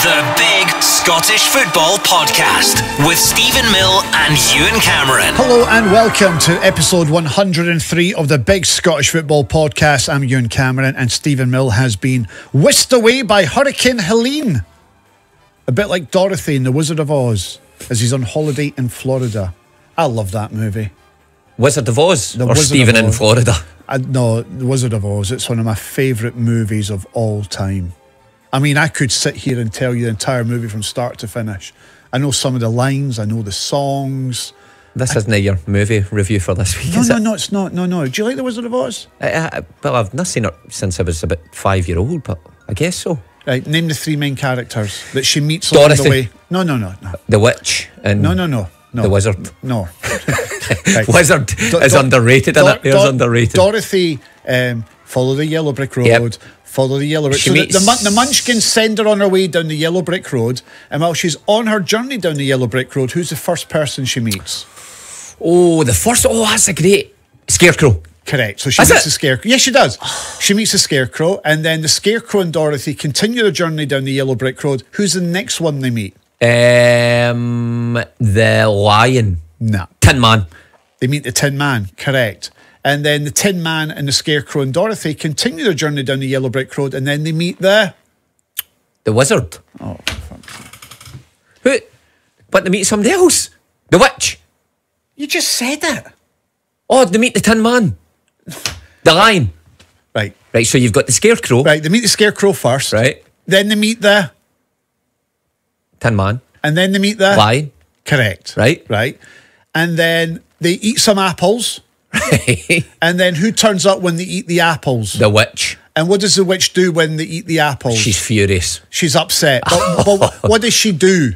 The Big Scottish Football Podcast with Stephen Mill and Ewen Cameron. Hello and welcome to episode 103 of the Big Scottish Football Podcast. I'm Ewen Cameron and Stephen Mill has been whisked away by Hurricane Helene. A bit like Dorothy in The Wizard of Oz as he's on holiday in Florida. I love that movie. Wizard of Oz or Wizard Stephen of in Oz. Florida? No, The Wizard of Oz. It's one of my favourite movies of all time. I mean, I could sit here and tell you the entire movie from start to finish. I know some of the lines, I know the songs. This isn't your movie review for this week, is it? No, it's not. No. Do you like The Wizard of Oz? Well, I've not seen it since I was about 5-year-old, but I guess so. Right, name the three main characters that she meets Dorothy. along the way. No. The Witch and No. the Wizard. No. Right. Wizard is underrated, isn't it? It's underrated. Dorothy, follow the yellow brick road. Yep. Follow the yellow brick She road. meets- The Munchkins send her on her way down the yellow brick road, and while she's on her journey down the yellow brick road, who's the first person she meets? Oh, the first. Oh, that's a great Scarecrow. Correct. So she Is meets it? the Scarecrow. Yes, she does. She meets the Scarecrow, and then the Scarecrow and Dorothy continue their journey down the yellow brick road. Who's the next one they meet? The Lion. No. Tin Man. They meet the Tin Man, correct. And then the Tin Man and the Scarecrow and Dorothy continue their journey down the yellow brick road, and then they meet the Wizard. Oh, Who? But they meet somebody else. The Witch. you just said it. Oh, they meet the Tin Man. The Lion. Right. Right, so you've got the Scarecrow. They meet the Scarecrow first. Right. Then they meet the Tin Man. and then they meet the Lion. Correct. Right. And then they eat some apples. Right. And then who turns up when they eat the apples? The Witch. And what does the witch do when they eat the apples? She's furious. She's upset. But what does she do?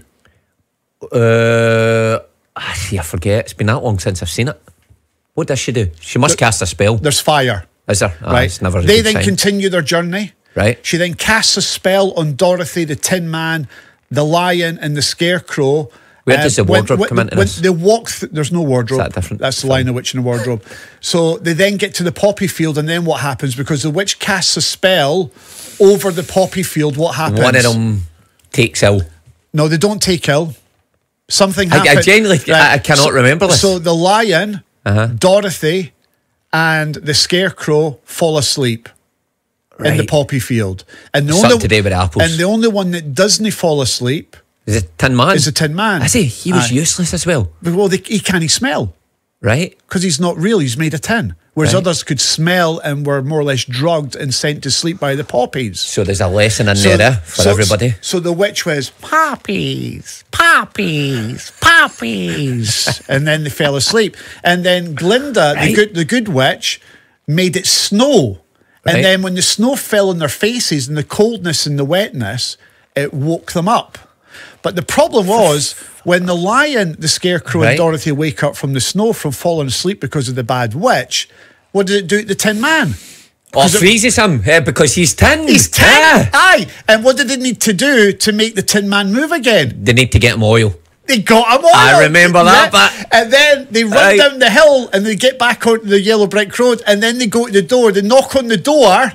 I forget. It's been that long since I've seen it. What does she do? She must cast a spell. There's fire. Is there? Right. It's never a They good then sign. continue their journey. Right. She then casts a spell on Dorothy, the Tin Man, the Lion, and the Scarecrow. Where does the wardrobe come into when this? they walk there's no wardrobe. Is that different? That's the Lion, the Witch, and the wardrobe. So they then get to the poppy field, and then what happens? Because the witch casts a spell over the poppy field, what happens? One of them takes ill. No, they don't take ill. Something happens. I genuinely I cannot remember this. So the Lion, Dorothy, and the Scarecrow fall asleep in the Right. poppy field. And the Something to do with apples. And the only one that doesn't fall asleep Is it Tin Man? is the Tin Man. Is he? He was Aye. useless as well. Well, he can't smell Right? because he's not real. He's made of tin. Whereas Right. others could smell and were more or less drugged and sent to sleep by the poppies. So there's a lesson in there for everybody. So the witch was, poppies, poppies, poppies. And then they fell asleep. And then Glinda, Right. the good witch, made it snow. Right. And then when the snow fell on their faces and the coldness and the wetness, it woke them up. But the problem was when the Lion, the Scarecrow, and Right. Dorothy wake up from the snow from falling asleep because of the bad witch, what did it do to the Tin Man? Or freezes him because he's tin. He's tin. Yeah. Aye. And what did they need to do to make the Tin Man move again? They need to get him oil. They got him on. I remember that, but- And then they run Aye. down the hill and they get back onto the yellow brick road and then they go to the door. They knock on the door.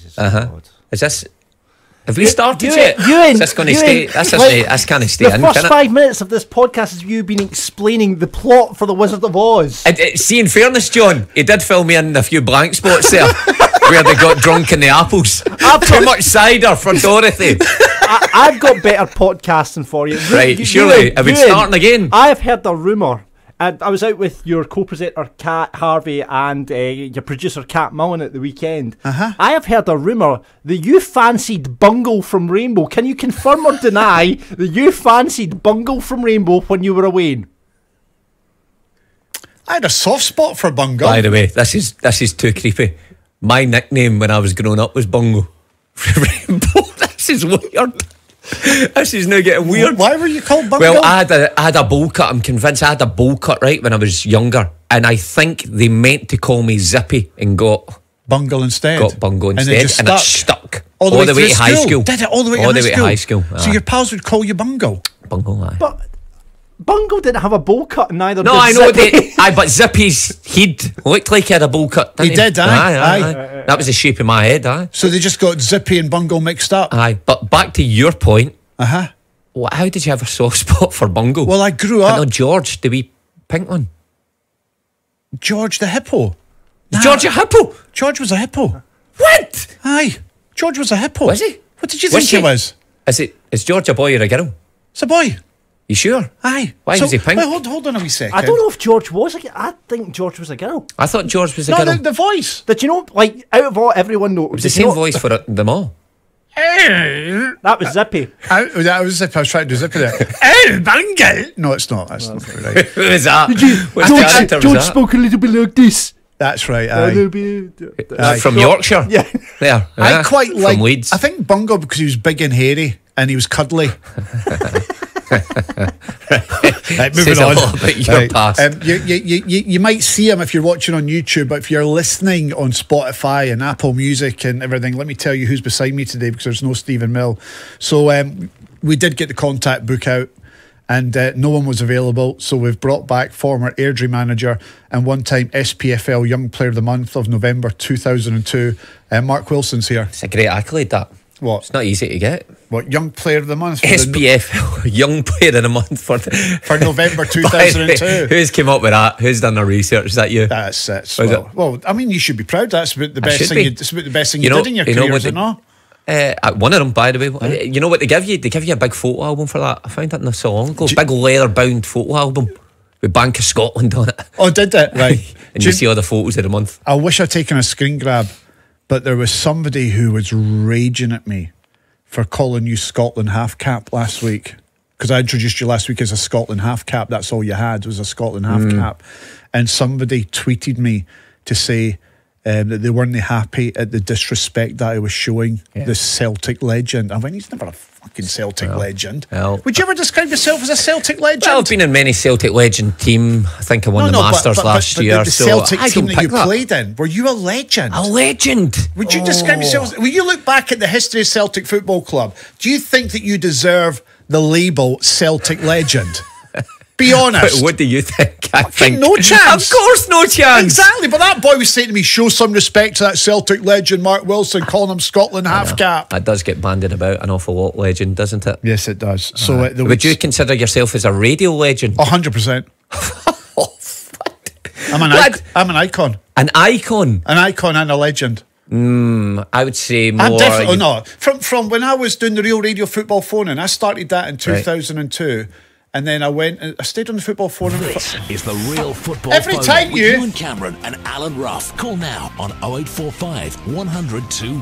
Is this? Have we started Ewen- yet? Ewen- Is this going to Ewen, stay? That's kind of stay The in. first Can it? 5 minutes of this podcast is you been explaining the plot for The Wizard of Oz. See, in fairness, John, he did fill me in a few blank spots there where they got drunk in the apples. Too much cider for Dorothy. I've got better podcasting for you. Right, surely. Are we starting again? I have heard a rumour. And I was out with your co-presenter Kat Harvey and your producer Kat Mullen at the weekend. I have heard a rumour that you fancied Bungle from Rainbow. Can you confirm or deny that you fancied Bungle from Rainbow when you were away? I had a soft spot for Bungle. By the way, this is too creepy. My nickname when I was growing up was Bungle. Rainbow. This is weird. This is now getting weird. Why were you called Bungle? Well, I had a bowl cut. I'm convinced I had a bowl cut right when I was younger, and I think they meant to call me Zippy and got Bungle instead. Bungle And instead, it and it stuck all the way to through high school. Did it all the way to high school? So your pals would call you Bungle. Bungle, aye. But Bungle didn't have a bowl cut, and neither No, did I know Zippy. but Zippy's he'd looked like he had a bowl cut. Didn't He did, That was the shape of my head, aye. So they just got Zippy and Bungle mixed up. Aye, but back to your point, How did you have a soft spot for Bungle? Well, I grew up. I know George, the wee pink one. George the hippo. Is George a hippo? George was a hippo. What? Aye. George was a hippo. Was he? What did you think he was? Is George a boy or a girl? It's a boy. You sure? Aye. Why was he pink? Wait, hold on a wee second. I don't know if George was a girl. I think George was a girl. I thought George was a No, girl. the voice. Did you know, like, out of all everyone knows, It was the same voice for them all. that was Zippy. That was Zippy. I was trying to do Zippy there. Oh, Bungle. No, it's not. That's not right. Who was that? What character was George that? spoke a little bit like this. That's right. Aye. From Yorkshire? Yeah. There. I quite from like. Leeds. I think Bungle because he was big and hairy and he was cuddly. Right, moving Says a on. lot about your past. You might see him if you're watching on YouTube, but if you're listening on Spotify and Apple Music and everything, let me tell you who's beside me today because there's no Stephen Mill. So we did get the contact book out and no one was available, so we've brought back former Airdrie manager and one-time SPFL Young Player of the Month of November 2002, Mark Wilson's here. It's a great accolade, that. What? It's not easy to get. What, Young Player of the Month? For SPF, Young Player of the Month for November 2002. Who's came up with that? Who's done the research? Is that you? That's it. it? Well, I mean, you should be proud. That's about the best should thing. be. It's about the best thing you know- did in your you know career, what is it not? One of them, by the way. You know what they give you? They give you a big photo album for that. I found that not so long ago. Big leather-bound photo album with Bank of Scotland on it. Oh, did it? Right. And you see all the photos of the month. I wish I'd taken a screen grab, but there was somebody who was raging at me for calling you Scotland half cap last week. Because I introduced you last week as a Scotland half cap. That's all you had was a Scotland half cap. And somebody tweeted me to say that they weren't happy at the disrespect that I was showing the Celtic legend. I mean, he's never a fucking Celtic legend. well, Would you ever describe yourself as a Celtic legend? Well, I've been in many Celtic legend team. I think I won the Masters last year. The so Celtic I team don't that you pick played in, were you a legend? A legend. Would you describe yourself as, when you look back at the history of Celtic Football Club, do you think that you deserve the label Celtic legend? Be honest. But what do you think? I think no chance. Of course, no chance. Exactly, but that boy was saying to me, show some respect to that Celtic legend, Mark Wilson, calling him Scotland half cap. That does get bandied about an awful lot, legend, doesn't it? Yes, it does. So would you consider yourself as a radio legend? 100%. I'm an icon. An icon? An icon and a legend. I would say more. I'm definitely no. From when I was doing the Real Radio Football Phone-In, I started that in 2002. Right. And then I stayed on the football forum. This is the Real Football Every Phone time with you Ewen Cameron and Alan Ruff. Call now on 0845 102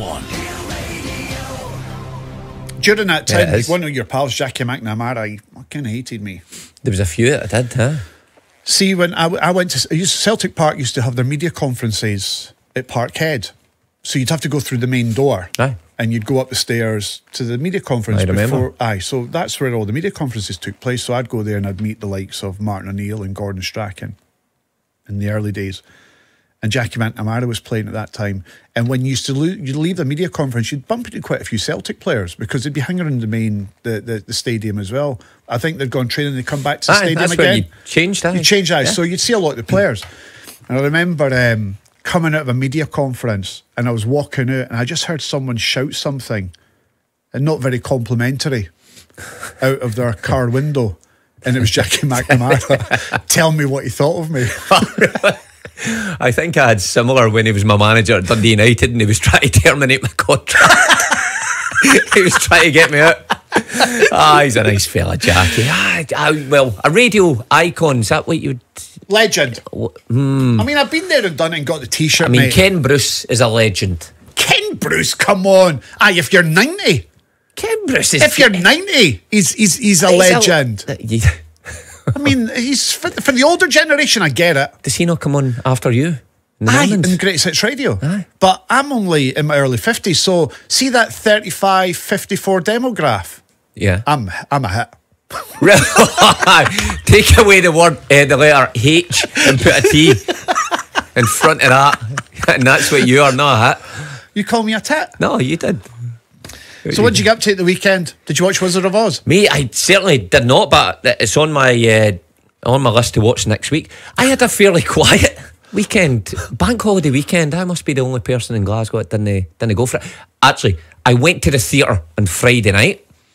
101. During that time, one of your pals, Jackie McNamara, he fucking hated me. There was a few that I did, huh? See, when I went to Celtic Park, used to have their media conferences at Parkhead, so you'd have to go through the main door. Aye. And you'd go up the stairs to the media conference. I remember. So that's where all the media conferences took place. So I'd go there and I'd meet the likes of Martin O'Neill and Gordon Strachan in the early days. And Jackie McNamara was playing at that time. And when you used to you'd leave the media conference, you'd bump into quite a few Celtic players because they'd be hanging around the stadium as well. I think they'd gone training, they'd come back to the stadium that's again. Where you changed that. You changed that. Yeah. So you'd see a lot of the players. And I remember coming out of a media conference and I was walking out and I just heard someone shout something and not very complimentary out of their car window, and it was Jackie McNamara. Tell me what he thought of me. I think I had similar when he was my manager at Dundee United and he was trying to terminate my contract. He was trying to get me out. He's a nice fella, Jackie. Well, a radio icon, is that what you'd... Legend. I mean, I've been there and done it and got the t-shirt, I mean, mate. Ken Bruce is a legend. Ken Bruce, come on. If you're 90. Ken Bruce is... If you're 90, he's a legend. I mean, he's for the older generation, I get it. Does he not come on after you? In Great Hits Radio. Aye. But I'm only in my early 50s, so see that 35, 54 demograph? Yeah. I'm a hit. Take away the word, the letter H and put a T in front of that, and that's what you are, not a hit. You call me a tit? No, you did. So what did you get up to at the weekend? Did you watch Wizard of Oz? Me, I certainly did not, but it's on my list to watch next week. I had a fairly quiet weekend, bank holiday weekend. I must be the only person in Glasgow that didn't go for it. Actually, I went to the theatre on Friday night,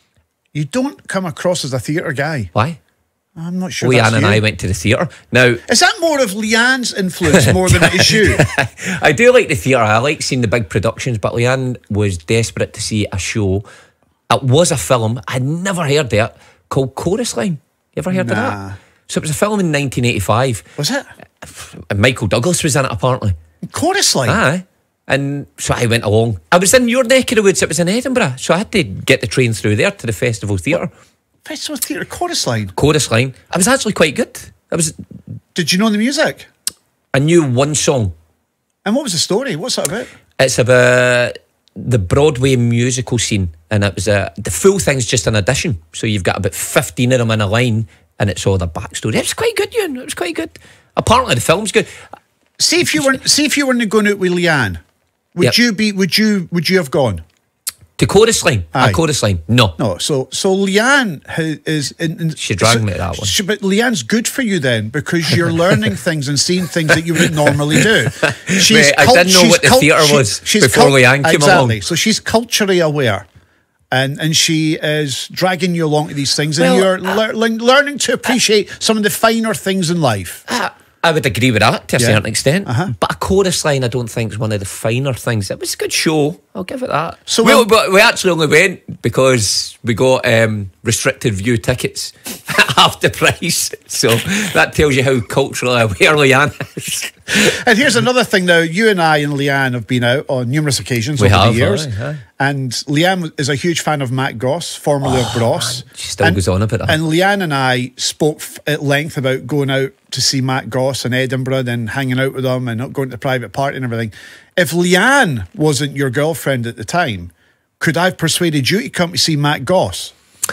You don't come across as a theatre guy. Why? I'm not sure. Leanne and I went to the theatre. Now, is that more of Leanne's influence more than it is you? I do like the theatre. I like seeing the big productions, but Leanne was desperate to see a show. It was a film. I'd never heard of it, called Chorus Line. You ever heard of that? So it was a film in 1985. Was it? And Michael Douglas was in it, apparently. Chorus Line? Aye. And so I went along. I was in your neck of the woods. It was in Edinburgh. So I had to get the train through there to the Festival Theatre. Festival Theatre, Chorus Line? Chorus Line. I was actually quite good. Did you know the music? I knew one song. And what was the story? What's that about? It's about the Broadway musical scene. And it was the full thing's just an audition. So you've got about 15 of them in a line. And it's all the backstory. It was quite good, Ewan. It was quite good. Apparently the film's good. See if you weren't going out with Leanne, would you have gone to Chorus Line? Aye. A Chorus Line? No. So Leanne is she dragged me to that one. But Leanne's good for you then, because you're learning things and seeing things that you wouldn't normally do. I didn't know what the theatre was before Leanne came along. So she's culturally aware. And she is dragging you along to these things, and you're learning to appreciate some of the finer things in life. I would agree with that to a certain extent. But a Chorus Line, I don't think, is one of the finer things. It was a good show. I'll give it that. So we actually only went because we got restricted view tickets at half the price. So that tells you how culturally aware Leanne is. And here's another thing now. You and I and Leanne have been out on numerous occasions over the years. And Leanne is a huge fan of Matt Goss, formerly of Bros. She still goes on about that. And Leanne and I spoke at length about going out to see Matt Goss in Edinburgh and hanging out with him and not going to the private party and everything. If Leanne wasn't your girlfriend at the time, could I have persuaded you to come to see Matt Goss?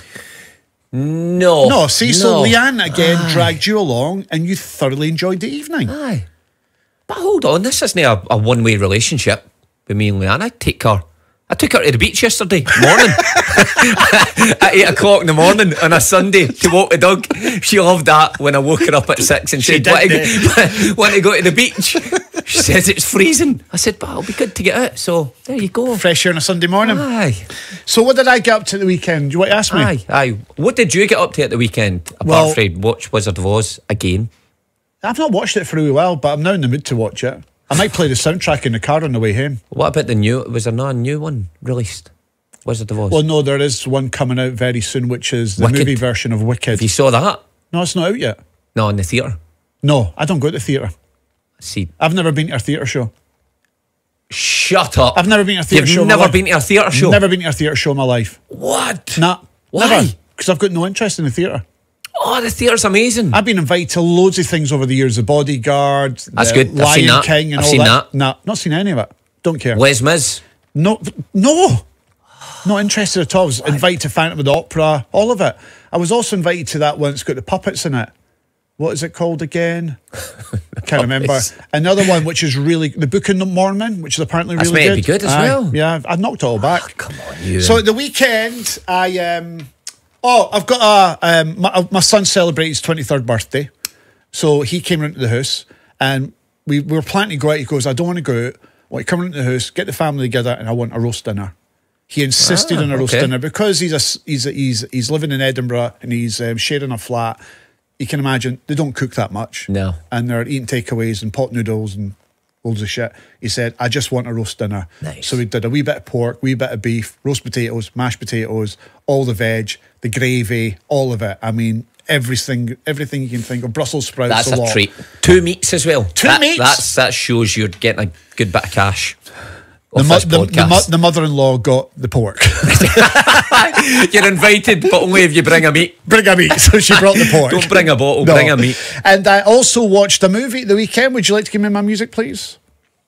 No. So Leanne again dragged you along and you thoroughly enjoyed the evening. Aye. But hold on, this isn't a one-way relationship with me and Leanne. I took her to the beach yesterday morning at 8 o'clock in the morning on a Sunday to walk the dog. She loved that when I woke her up at 6 and said, want to go to the beach? She says it's freezing. I said, but it'll be good to get out. So there you go. Fresh air on a Sunday morning. Aye. So what did I get up to the weekend? Do you want to ask me? Aye. What did you get up to at the weekend? Apart from watch Wizard of Oz again? I've not watched it for a while, but I'm now in the mood to watch it. I might play the soundtrack in the car on the way home. What about the new? Was there not a new one released? Wizard of Oz? Well, no, there is one coming out very soon, which is the movie version of Wicked. Have you saw that? No, it's not out yet. No, in the theatre? No, I don't go to the theatre. See, I've never been to a theatre show. Shut up. I've never been to a theatre show. You've never been to a theatre show? Never been to a theatre show in my life. What? Nah. Why? Never. Because I've got no interest in the theatre. Oh, the theatre's amazing. I've been invited to loads of things over the years. The Bodyguard, that's good. Lion I've seen that. King and I've all seen that. Nah, not seen any of it. Don't care. Les Mis? No. Not interested at all. I was invited to Phantom of the Opera, all of it. I was also invited to that one that's got the puppets in it. What is it called again? Can't remember. Another one which is really the Book of Mormon, which is apparently really good. That's meant to be good as well. Yeah, I knocked it all back. Oh, come on, you. So at the weekend, I've got my son celebrated his 23rd birthday. So he came round to the house and we were planning to go out. He goes, I don't want to go out. I want to come round to the house, get the family together, and I want a roast dinner. He insisted on a roast dinner because he's living in Edinburgh and he's sharing a flat. You can imagine they don't cook that much. No. And they're eating takeaways and pot noodles and loads of shit. He said, I just want a roast dinner. Nice. So we did a wee bit of pork, wee bit of beef, roast potatoes, mashed potatoes, all the veg, the gravy, all of it. I mean, everything you can think of. Brussels sprouts. That's a treat. 2 meats as well. Two meats? That shows you're getting a good bit of cash. The mother-in-law got the pork. You're invited, but only if you bring a meat. Bring a meat. So she brought the pork. Don't bring a bottle, bring a meat. And I also watched a movie at the weekend. Would you like to give me my music, please?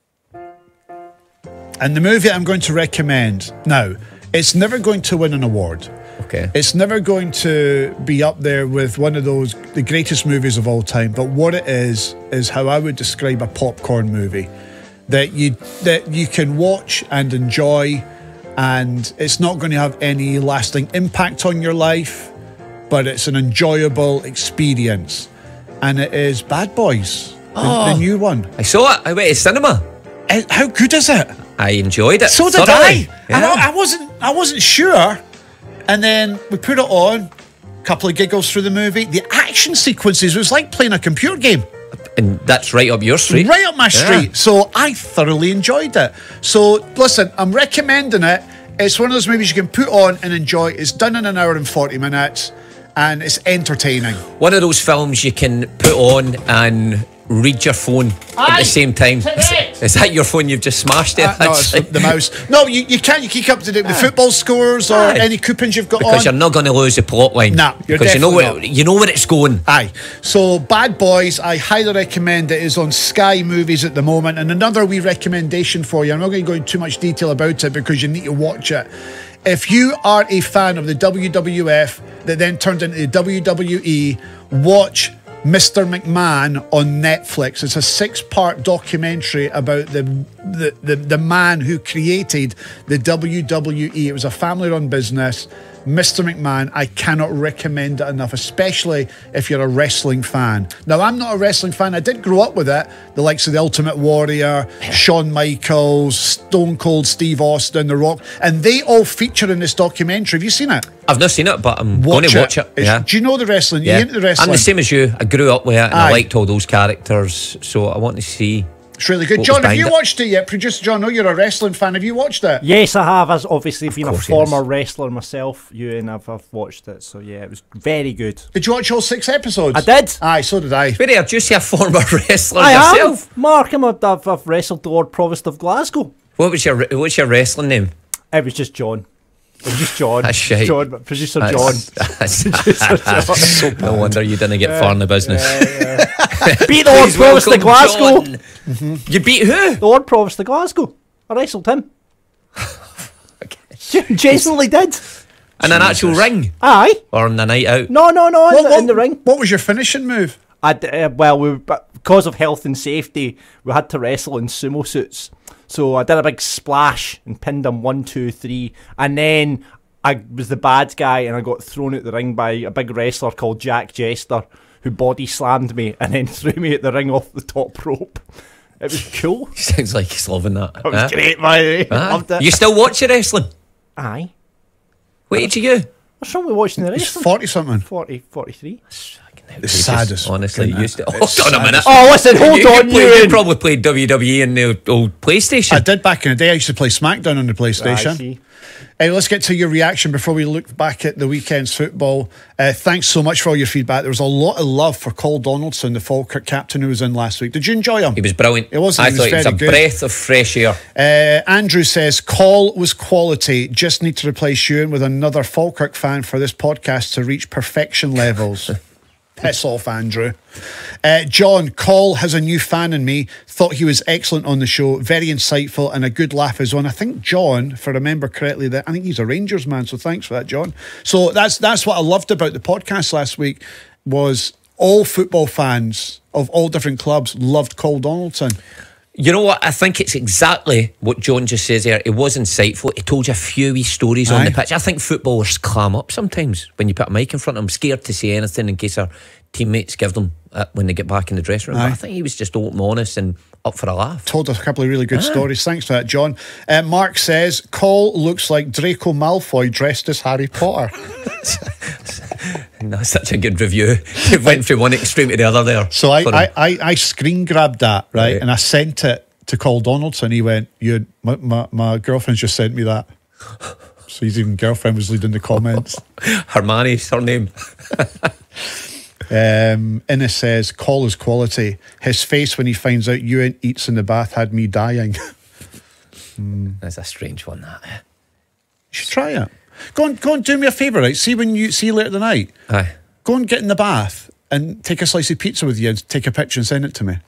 And the movie I'm going to recommend now, it's never going to win an award. Okay. It's never going to be up there with one of the greatest movies of all time. But what it is how I would describe a popcorn movie. That you can watch and enjoy, and it's not going to have any lasting impact on your life, but it's an enjoyable experience. And it is Bad Boys, the new one. I saw it. I went to cinema. How good is it? I enjoyed it. So did thoroughly. I. And I wasn't sure And then we put it on, a couple of giggles through the movie. The action sequences was like playing a computer game. And that's right up your street. Right up my street. So I thoroughly enjoyed it. So listen, I'm recommending it. It's one of those movies you can put on and enjoy. It's done in an hour and 40 minutes and it's entertaining. One of those films you can put on and read your phone at the same time. Is that your phone you've just smashed there? No, it's the mouse. No, you can't. You keep up to date with the football scores or any coupons you've got because on. you're not going to lose the plot line. No, you're because definitely you know where it's going. Aye. So Bad Boys, I highly recommend it. Is on Sky Movies at the moment. And another wee recommendation for you. I'm not going to go into too much detail about it because you need to watch it. If you are a fan of the WWF that then turned into the WWE, watch Mr. McMahon on Netflix. It's a 6-part documentary about the man who created the WWE. It was a family-run business. Mr. McMahon, I cannot recommend it enough, especially if you're a wrestling fan. Now, I'm not a wrestling fan. I did grow up with it. The likes of The Ultimate Warrior, Shawn Michaels, Stone Cold Steve Austin, The Rock, and they all feature in this documentary. Have you seen it? I've not seen it, but I'm going to watch it. Yeah. Do you know the wrestling? Yeah. You into the wrestling? I'm the same as you. I grew up with it and I liked all those characters, so I want to see. It's really good. John, have you watched it yet? Producer John, I know you're a wrestling fan. Have you watched it? Yes, I have. As obviously being a former wrestler myself, I've watched it. So yeah, it was very good. Did you watch all 6 episodes? I did. Aye, so did I. Wait, did you say a former wrestler I yourself? Have. Mark, I've wrestled the Lord Provost of Glasgow. What's your wrestling name? It was just John. It was just John. That's shite. John, Producer John. No wonder you didn't get far in the business. Beat the Lord Provost of Glasgow. You beat who? The Lord Provost of Glasgow. I wrestled him. Genuinely did. In an actual ring? Aye. Or on the night out? No, in the ring. What was your finishing move? Because of health and safety, we had to wrestle in sumo suits. So I did a big splash and pinned him 1, 2, 3, and then I was the bad guy and I got thrown out the ring by a big wrestler called Jack Jester, who body slammed me and then threw me at the ring off the top rope. It was cool. Sounds like he's loving that. It was great, by the way. Loved it. You still watch your wrestling? Aye. What age are you? What's wrong with watching the wrestling? 40-something. 43. The saddest. Honestly, used to. Hold on a minute. Oh, listen, hold on. You probably played WWE in the old PlayStation. I did back in the day. I used to play SmackDown on the PlayStation. I see. Let's get to your reaction before we look back at the weekend's football. Thanks so much for all your feedback. There was a lot of love for Cole Donaldson, the Falkirk captain who was in last week. Did you enjoy him? He was brilliant. It was. I thought it was a breath of fresh air. Andrew says, Cole was quality. Just need to replace Ewan with another Falkirk fan for this podcast to reach perfection levels. Piss off, Andrew. John, Cole has a new fan in me. Thought he was excellent on the show. Very insightful and a good laugh as well. And I think John, if I remember correctly, I think he's a Rangers man. So thanks for that, John. So that's what I loved about the podcast last week was all football fans of all different clubs loved Cole Donaldson. You know what? I think it's exactly what John just says there. It was insightful. It told you a few wee stories on the pitch. I think footballers clam up sometimes when you put a mic in front of them, scared to say anything in case their teammates give them when they get back in the dressing room. But I think he was just open, honest and up for a laugh. Told us a couple of really good stories. Thanks for that, John. Mark says, Cole looks like Draco Malfoy dressed as Harry Potter. That's such a good review. You went from one extreme to the other there. So I screen grabbed that, right? And I sent it to Cole Donaldson. He went, my girlfriend's just sent me that. So his even girlfriend was leading the comments. Hermione's her name. Innes says, Cole is quality. His face when he finds out Ewan eats in the bath had me dying. That's a strange one, that. You should try it. Go and do me a favour, right? See you later tonight. Aye. Go and get in the bath and take a slice of pizza with you and take a picture and send it to me.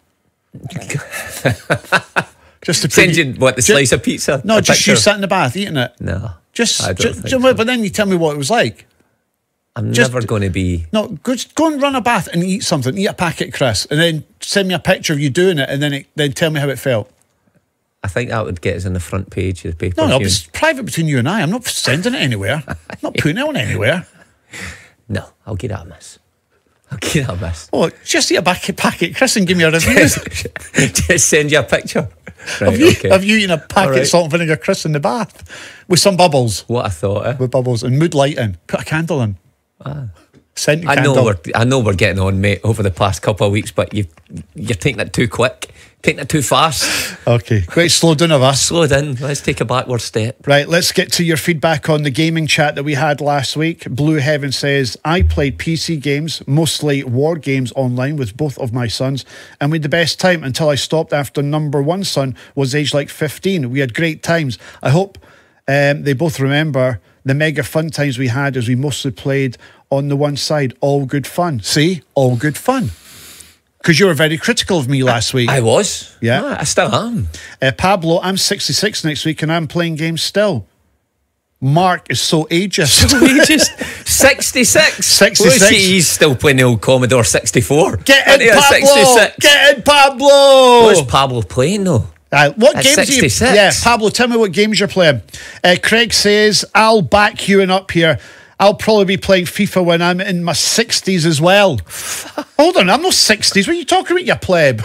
Just to send you what, the slice of pizza? No, just you sat in the bath eating it. No. But then you tell me what it was like. I'm never going to be. No, go and run a bath and eat something. Eat a packet of crisps and then send me a picture of you doing it and then tell me how it felt. I think that would get us on the front page of the paper. No, it's private between you and I. I'm not sending it anywhere. I'm not putting it on anywhere. No, I'll get at a miss. Okay, I missed. Oh, just eat a packet, Chris, and give me a review. Just send you a picture. Right, have you eaten a packet salt and vinegar, Chris, in the bath with some bubbles? What I thought, eh? With bubbles and mood lighting. Put a candle in. Scented candle. I know we're getting on, mate, over the past couple of weeks, but you're taking it too quick, taking it too fast. Okay, quite slow down of us. Slow down. Let's take a backward step. Right, let's get to your feedback on the gaming chat that we had last week. Blue Heaven says, I played PC games, mostly war games online with both of my sons, and we had the best time until I stopped after number one son was aged like 15. We had great times. I hope they both remember the mega fun times we had as we mostly played on the one side. All good fun. See? All good fun. Because you were very critical of me last week. I was. Yeah. I still am. Pablo, I'm 66 next week and I'm playing games still. Mark is so ageist. 66. 66. Well, he's still playing the old Commodore 64. Get in, Pablo. 66. Get in, Pablo. What's Pablo playing, though? What At games 66? are you? Yeah, Pablo, tell me what games you're playing. Craig says, I'll back you and up here. I'll probably be playing FIFA when I'm in my 60s as well. Hold on, I'm not 60s. What are you talking about, you pleb?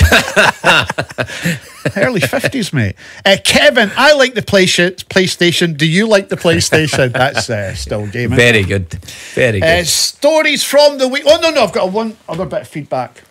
Early 50s, mate. Kevin, I like the PlayStation. Do you like the PlayStation? That's still gaming. Very good. Very good. Stories from the week. Oh, no, I've got one other bit of feedback.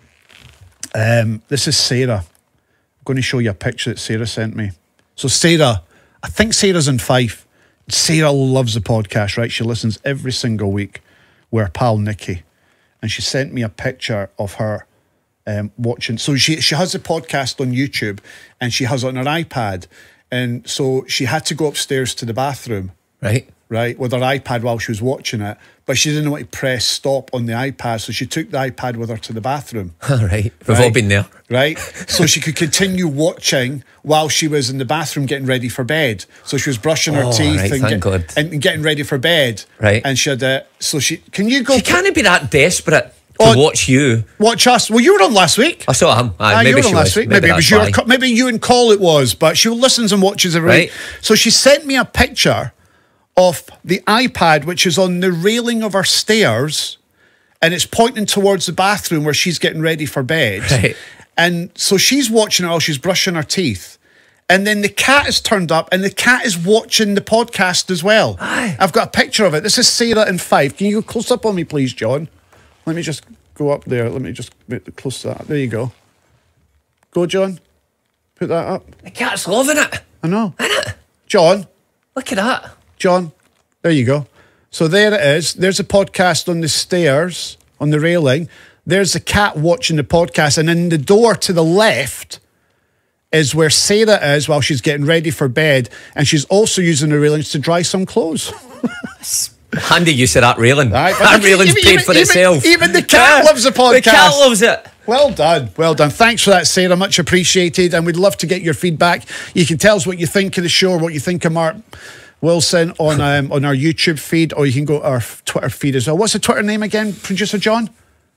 This is Sarah. I'm going to show you a picture that Sarah sent me. So Sarah, I think Sarah's in Fife. Sarah loves the podcast, right? She listens every single week with her pal Nikki. And she sent me a picture of her watching. So she has the podcast on YouTube and she has it on her iPad. And so she had to go upstairs to the bathroom. Right, with her iPad while she was watching it. But she didn't want to press stop on the iPad. So she took the iPad with her to the bathroom. All right. We've all been there. Right. So she could continue watching while she was in the bathroom getting ready for bed. So she was brushing her teeth and getting ready for bed. Right. And she had so she can you go? She can't be that desperate to watch you. Watch us. Well, you were on last week. I saw him. Maybe you were on last week. Maybe it was your. Maybe you and Cole it was. But she listens and watches every week. So she sent me a picture of the iPad, which is on the railing of our stairs, and it's pointing towards the bathroom where she's getting ready for bed. Right. And so she's watching it while she's brushing her teeth. And then the cat is turned up, and the cat is watching the podcast as well. Aye. I've got a picture of it. This is Sarah in Fife. Can you go close up on me, please, John? Let me just go up there. Let me just get close to that. There you go. Go, John. Put that up. The cat's loving it. I know. Isn't it? John. Look at that. John, there you go. So there it is. There's a podcast on the stairs, on the railing. There's the cat watching the podcast. And in the door to the left is where Sarah is while she's getting ready for bed. And she's also using the railings to dry some clothes. Handy use of that railing. Right, that railing's paid for itself. Even the cat loves the podcast. The cat loves it. Well done. Well done. Thanks for that, Sarah. Much appreciated. And we'd love to get your feedback. You can tell us what you think of the show or what you think of Mark Wilson on our YouTube feed, or you can go to our Twitter feed as well. What's the Twitter name again, Producer John?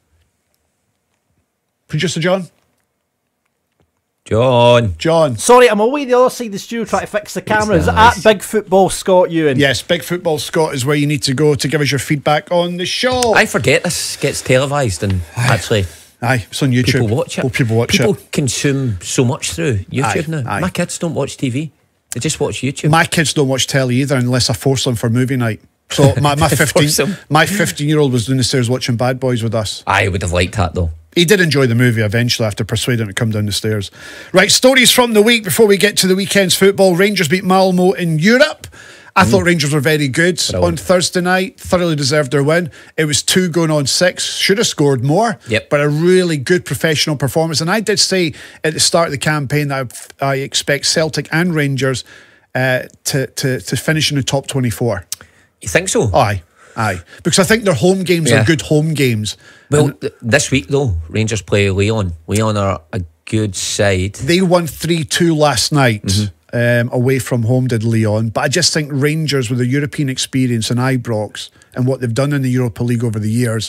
Producer John? John. Sorry, I'm away the other side of the studio trying to fix the cameras. At Big Football Scott Ewen. Yes, Big Football Scott is where you need to go to give us your feedback on the show. I forget this gets televised and actually... Aye, it's on YouTube. People watch it. People consume so much through YouTube now. Aye. My kids don't watch TV. They just watch YouTube. My kids don't watch telly either unless I force them for movie night. So my 15-year-old was down the stairs watching Bad Boys with us. I would have liked that though. He did enjoy the movie eventually after persuading him to come down the stairs. Right, stories from the week before we get to the weekend's football. Rangers beat Malmo in Europe. I thought Rangers were very good on Thursday night. Thoroughly deserved their win. It was 2 going on 6. Should have scored more. Yep. But a really good professional performance. And I did say at the start of the campaign that I expect Celtic and Rangers to finish in the top 24. You think so? Aye. Because I think their home games are good home games. Well, this week though, Rangers play Leon. Leon are a good side. They won 3-2 last night. Away from home did Leon, but I just think Rangers with their European experience and Ibrox and what they've done in the Europa League over the years,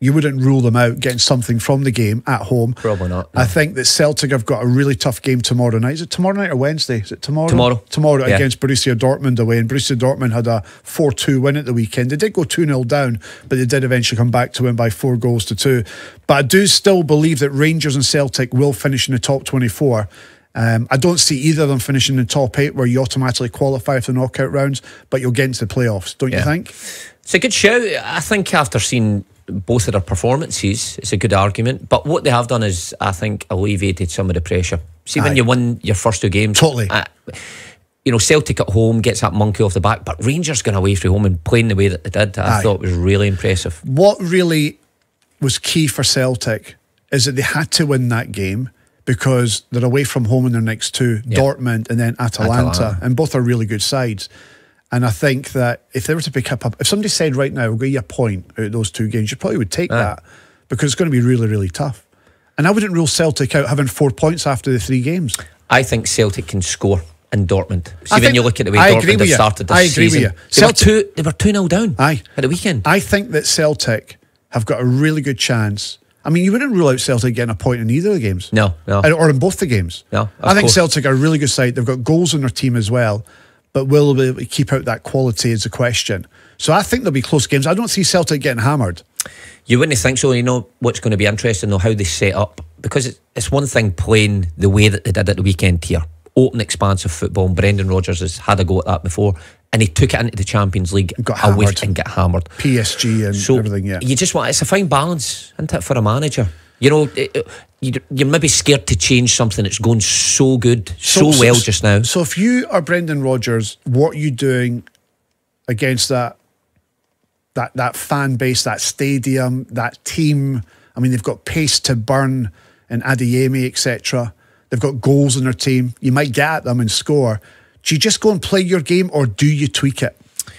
you wouldn't rule them out getting something from the game at home. Probably not. No. I think that Celtic have got a really tough game tomorrow night. Is it tomorrow night or Wednesday? Is it tomorrow? Tomorrow yeah. Against Borussia Dortmund away. And Borussia Dortmund had a 4-2 win at the weekend. They did go 2-0 down, but they did eventually come back to win by 4-2. But I do still believe that Rangers and Celtic will finish in the top 24. I don't see either of them finishing in the top 8 where you automatically qualify for the knockout rounds, but you'll get into the playoffs, don't you think? It's a good shout. I think after seeing both of their performances, it's a good argument. But what they have done is, I think, alleviated some of the pressure. See, when you win your first 2 games, totally. You know, Celtic at home gets that monkey off the back, but Rangers going away from home and playing the way that they did, I thought was really impressive. What really was key for Celtic is that they had to win that game because they're away from home in their next 2, Dortmund and then Atalanta, and both are really good sides. And I think that if they were to pick up, if somebody said right now, we'll give you a point out of those 2 games, you probably would take that because it's going to be really, really tough. And I wouldn't rule Celtic out having 4 points after the 3 games. I think Celtic can score in Dortmund. See, when you look at the way Dortmund have started this season, with you. They were 2-0 down at the weekend. I think that Celtic have got a really good chance. I mean, you wouldn't rule out Celtic getting a point in either of the games. No. Or in both the games. No, I think Celtic are a really good side. They've got goals in their team as well. But will they be able to keep out that quality is a question. So I think there'll be close games. I don't see Celtic getting hammered. You wouldn't think so. You know what's going to be interesting, though, how they set up. Because it's one thing playing the way that they did at the weekend here. Open, expansive football. And Brendan Rodgers has had a go at that before. And he took it into the Champions League and got hammered. PSG and everything, yeah. You just want, it's a fine balance, isn't it, for a manager? You know, you're maybe scared to change something that's going so good, so well just now. So if you are Brendan Rodgers, what are you doing against that fan base, that stadium, that team? I mean, they've got pace to burn and Adeyemi, etc. They've got goals in their team. You might get at them and score. Do you just go and play your game or do you tweak it?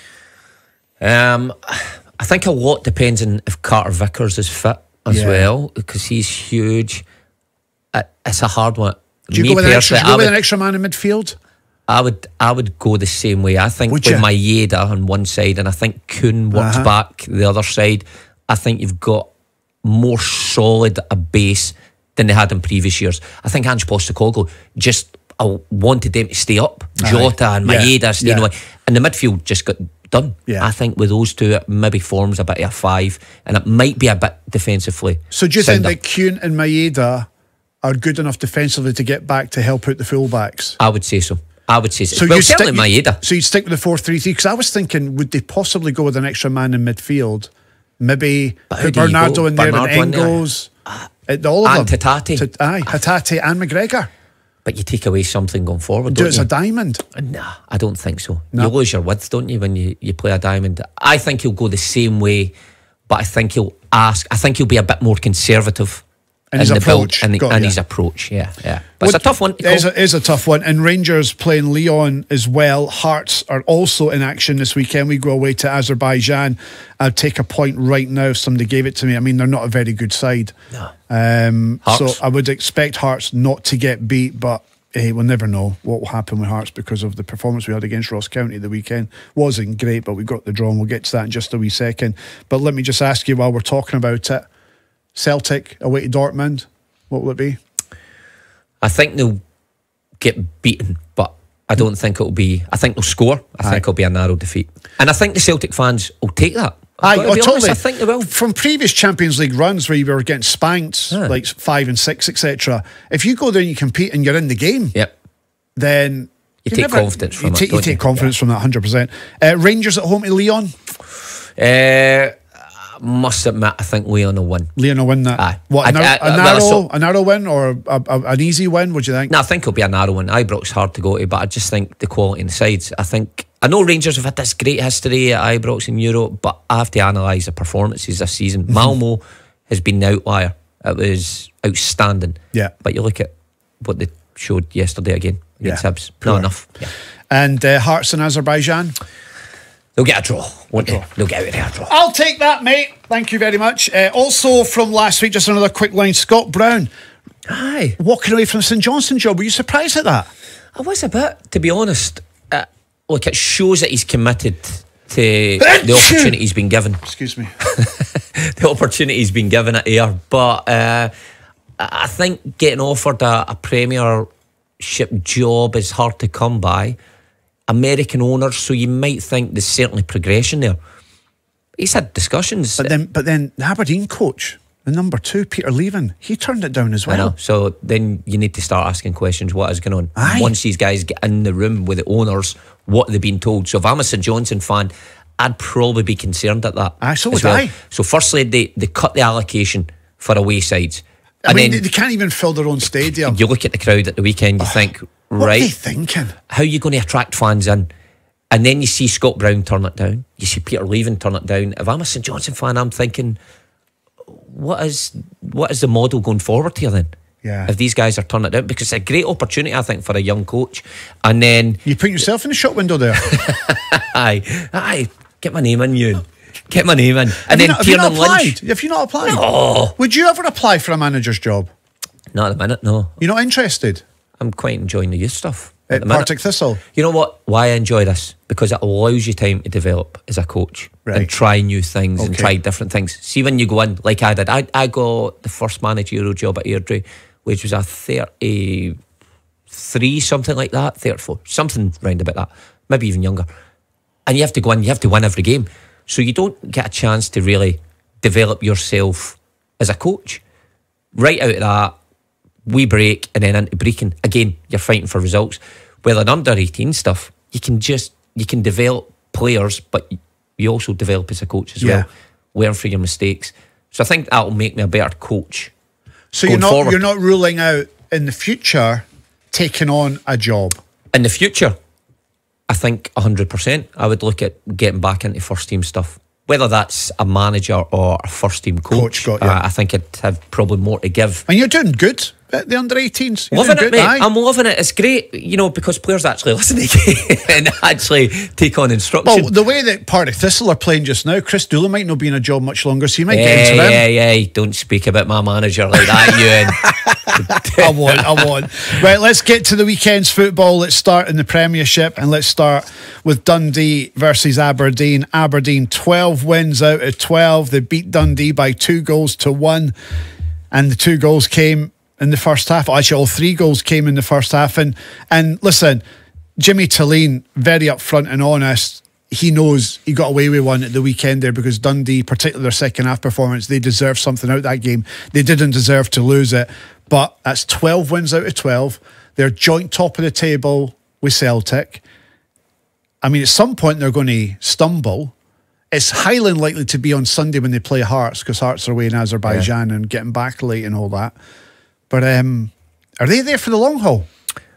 I think a lot depends on if Carter Vickers is fit as well, because he's huge. It's a hard one. Do you go with an extra man in midfield? I would go the same way. I think with Maeda on one side and I think Kuhn works back the other side, I think you've got more solid a base than they had in previous years. I think Ange Postecoglou just wanted them to stay up. Jota and Maeda staying away. And the midfield just got done. I think with those 2 it maybe forms a bit of a 5 and it might be a bit defensively. So do you think that Kuhn and Maeda are good enough defensively to get back to help out the fullbacks? I would say so. So well, certainly Maeda. So you'd stick with the 4-3-3? Because I was thinking, would they possibly go with an extra man in midfield? Maybe put Bernardo in there and Engels. All of them. Hatate and McGregor. But you take away something going forward, do it as a diamond? Nah, I don't think so. No. You lose your width, don't you, when you play a diamond? I think he'll go the same way, but I think he'll be a bit more conservative in his approach. His approach, yeah. But it's a tough one. It is a tough one. And Rangers playing Lyon as well. Hearts are also in action this weekend. We go away to Azerbaijan. I'll take a point right now if somebody gave it to me. I mean, they're not a very good side. No. So I would expect Hearts not to get beat, but hey, we'll never know what will happen with Hearts because of the performance we had against Ross County the weekend. Wasn't great, but we got the draw and we'll get to that in just a wee second. But let me just ask you while we're talking about it, Celtic away to Dortmund, what will it be? I think they'll get beaten, but I don't think it'll be. I think they'll score. I think it'll be a narrow defeat, and I think the Celtic fans will take that. Totally. I think they will. From previous Champions League runs where you were getting spanked, like 5 and 6, etc. If you go there and you compete and you're in the game, then you take confidence from it. You take confidence from that 100%. Rangers at home to Lyon. Must admit, I think Lyon will win. Lyon will win that. Aye. What, a narrow win or an easy win? What do you think? No, I think it'll be a narrow one. Ibrox hard to go to, but I just think the quality in the sides. I know Rangers have had this great history at Ibrox in Europe, but I have to analyse the performances this season. Malmo has been the outlier. It was outstanding. Yeah. But you look at what they showed yesterday again against Hibs. Not enough. Yeah. And Hearts in Azerbaijan? They'll get a draw, won't they? They'll get out of there a draw. I'll take that, mate. Thank you very much. Also from last week, just another quick line. Scott Brown. Aye. Walking away from the St Johnstone job. Were you surprised at that? I was a bit, to be honest. Look, it shows that he's committed to the opportunity he's been given. Excuse me. the opportunity's been given at Ayr, but I think getting offered a Premiership job is hard to come by. American owners, so you might think there's certainly progression there. He's had discussions. But then the Aberdeen coach, the number 2, Peter Leaven, he turned it down as well. I know. So then you need to start asking questions. What is going on? Aye. Once these guys get in the room with the owners, what are they being told? So if I'm a St Johnstone fan, I'd probably be concerned at that. Aye, so as would well. I. So firstly, they cut the allocation for away sides. I mean, they can't even fill their own stadium. You look at the crowd at the weekend, you think, What right, are they thinking? how are you going to attract fans in? And then you see Scott Brown turn it down. You see Peter Leaven turn it down. If I'm a St Johnstone fan, I'm thinking, what is the model going forward here then? Yeah. If these guys are turning it down, because it's a great opportunity, I think, for a young coach. And then You put yourself in the shop window there. aye, get my name in, Ewan. Get my name in. And then have you not Tiernan Lynch. applied? Have you not applied? No. Would you ever apply for a manager's job? Not at the minute, no. You're not interested? I'm quite enjoying the youth stuff. At At the minute. Partick Thistle? You know what? Why I enjoy this? Because it allows you time to develop as a coach Right. and try new things and Okay. try different things. See, when you go in, like I did, I got the first managerial job at Airdrie, which was a 33, something like that, 34, something round about that, maybe even younger. And you have to go in, you have to win every game. So you don't get a chance to really develop yourself as a coach. Right out of that, we break and then into breaking. Again, you're fighting for results. Well, in under 18 stuff, you can develop players, but you also develop as a coach as Yeah. well. Learn from your mistakes. So I think that'll make me a better coach. So going forward. you're not ruling out in the future taking on a job? In the future, I think 100%. I would look at getting back into first team stuff. Whether that's a manager or a first team coach, Got you. I think I'd have probably more to give. And you're doing good at the under 18s. You're Loving doing it, good, mate. aye. I'm loving it. It's great, because players actually listen again and actually take on instruction. Well, the way that Partick Thistle are playing just now, Chris Doolan might not be in a job much longer, so you might get into him. Yeah. Don't speak about my manager like that, Ewan. I won't. Right, let's get to the weekend's football. Let's start in the Premiership and let's start with Dundee versus Aberdeen. Aberdeen 12 wins out of 12. They beat Dundee by 2-1, and the 2 goals came in the first half. Actually, all 3 goals came in the first half. And listen, Jimmy Talleen, very upfront and honest. He knows he got away with one at the weekend there because Dundee, particularly their second half performance, they deserved something out of that game. They didn't deserve to lose it. But that's 12 wins out of 12. They're joint top of the table with Celtic. I mean, at some point they're going to stumble. It's highly unlikely to be on Sunday when they play Hearts, because Hearts are away in Azerbaijan and getting back late and all that. But are they there for the long haul?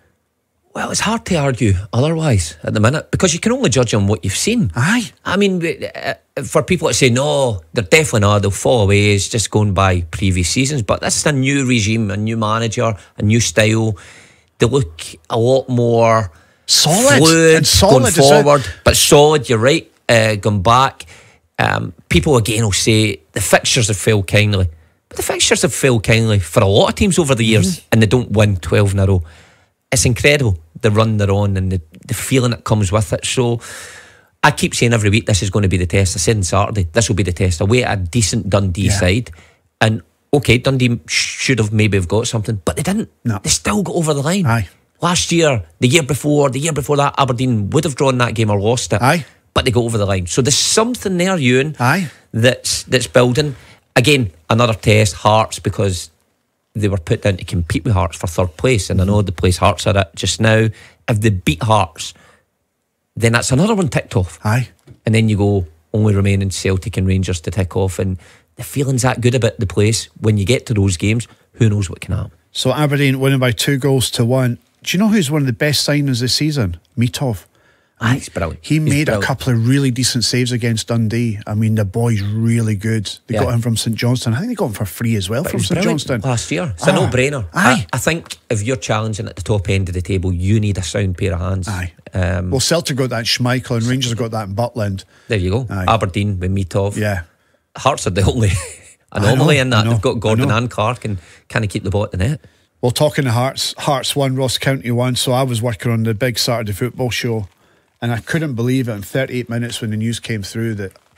Well, it's hard to argue otherwise at the minute because you can only judge on what you've seen. Aye. I mean, for people to say, no, they're definitely not, they'll fall away, it's just going by previous seasons. But this is a new regime, a new manager, a new style. They look a lot more Solid. fluid, And solid going as well. forward. But solid, you're right, going back. People again will say the fixtures have failed kindly. But the fixtures have failed kindly for a lot of teams over the years, and they don't win 12 in a row. It's incredible, the run they're on and the feeling that comes with it. So I keep saying every week, this is going to be the test. I said on Saturday, this will be the test. Away at a decent Dundee side. And okay, Dundee should have maybe have got something, but they didn't. No. They still got over the line. Aye. Last year, the year before that, Aberdeen would have drawn that game or lost it. Aye. But they got over the line. So there's something there, Ewan, Aye. that's building. Again, another test, Hearts, because they were put down to compete with Hearts for third place, and I know the place Hearts are at just now. If they beat Hearts, then that's another one ticked off. Aye. And then you go, only remaining Celtic and Rangers to tick off, and the feeling's that good about the place. When you get to those games, who knows what can happen. So Aberdeen winning by 2-1. Do you know who's one of the best signings this season? Mitov. Aye, he's brilliant. He He's made brilliant. a couple of really decent saves against Dundee. I mean, the boy's really good. They got him from St Johnstone. I think they got him for free as well But from he was St brilliant Johnstone. last year. It's a no-brainer. Aye. I think if you're challenging at the top end of the table, you need a sound pair of hands. Aye. Well, Celtic got that in Schmeichel and Rangers got that in Butland. There you go. Aye. Aberdeen with Mitov. Yeah. Hearts are the only anomaly in that. I know, They've got Gordon I know. and Clark and kind of keep the ball at the net. Well, talking to Hearts won, Ross County won. So I was working on the big Saturday football show, and I couldn't believe it in 38 minutes when the news came through that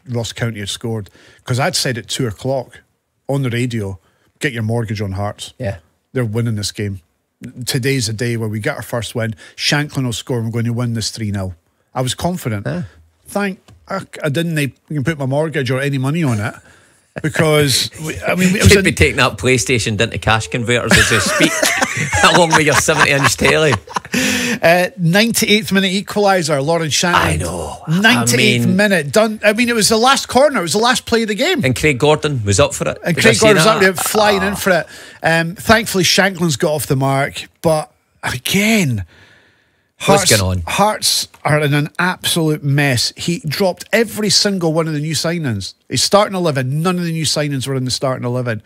Ross County had scored, because I'd said at 2 o'clock on the radio, get your mortgage on Hearts. Yeah. They're winning this game. Today's the day where we get our first win. Shanklin will score and we're going to win this 3-0. I was confident. I didn't even put my mortgage or any money on it, because it was Should be taking that PlayStation down to cash converters as we speak, along with your 70-inch telly. 98th minute equaliser, Lauren Shanklin. I know. 98th minute done. It was the last corner. It was the last play of the game. And Craig Gordon was up for it. And Craig Gordon was up there flying in for it. Thankfully, Shanklin's got off the mark. But again, what's going on? Hearts are in an absolute mess. He dropped every single one of the new signings. He's starting 11. None of the new signings were in the starting 11.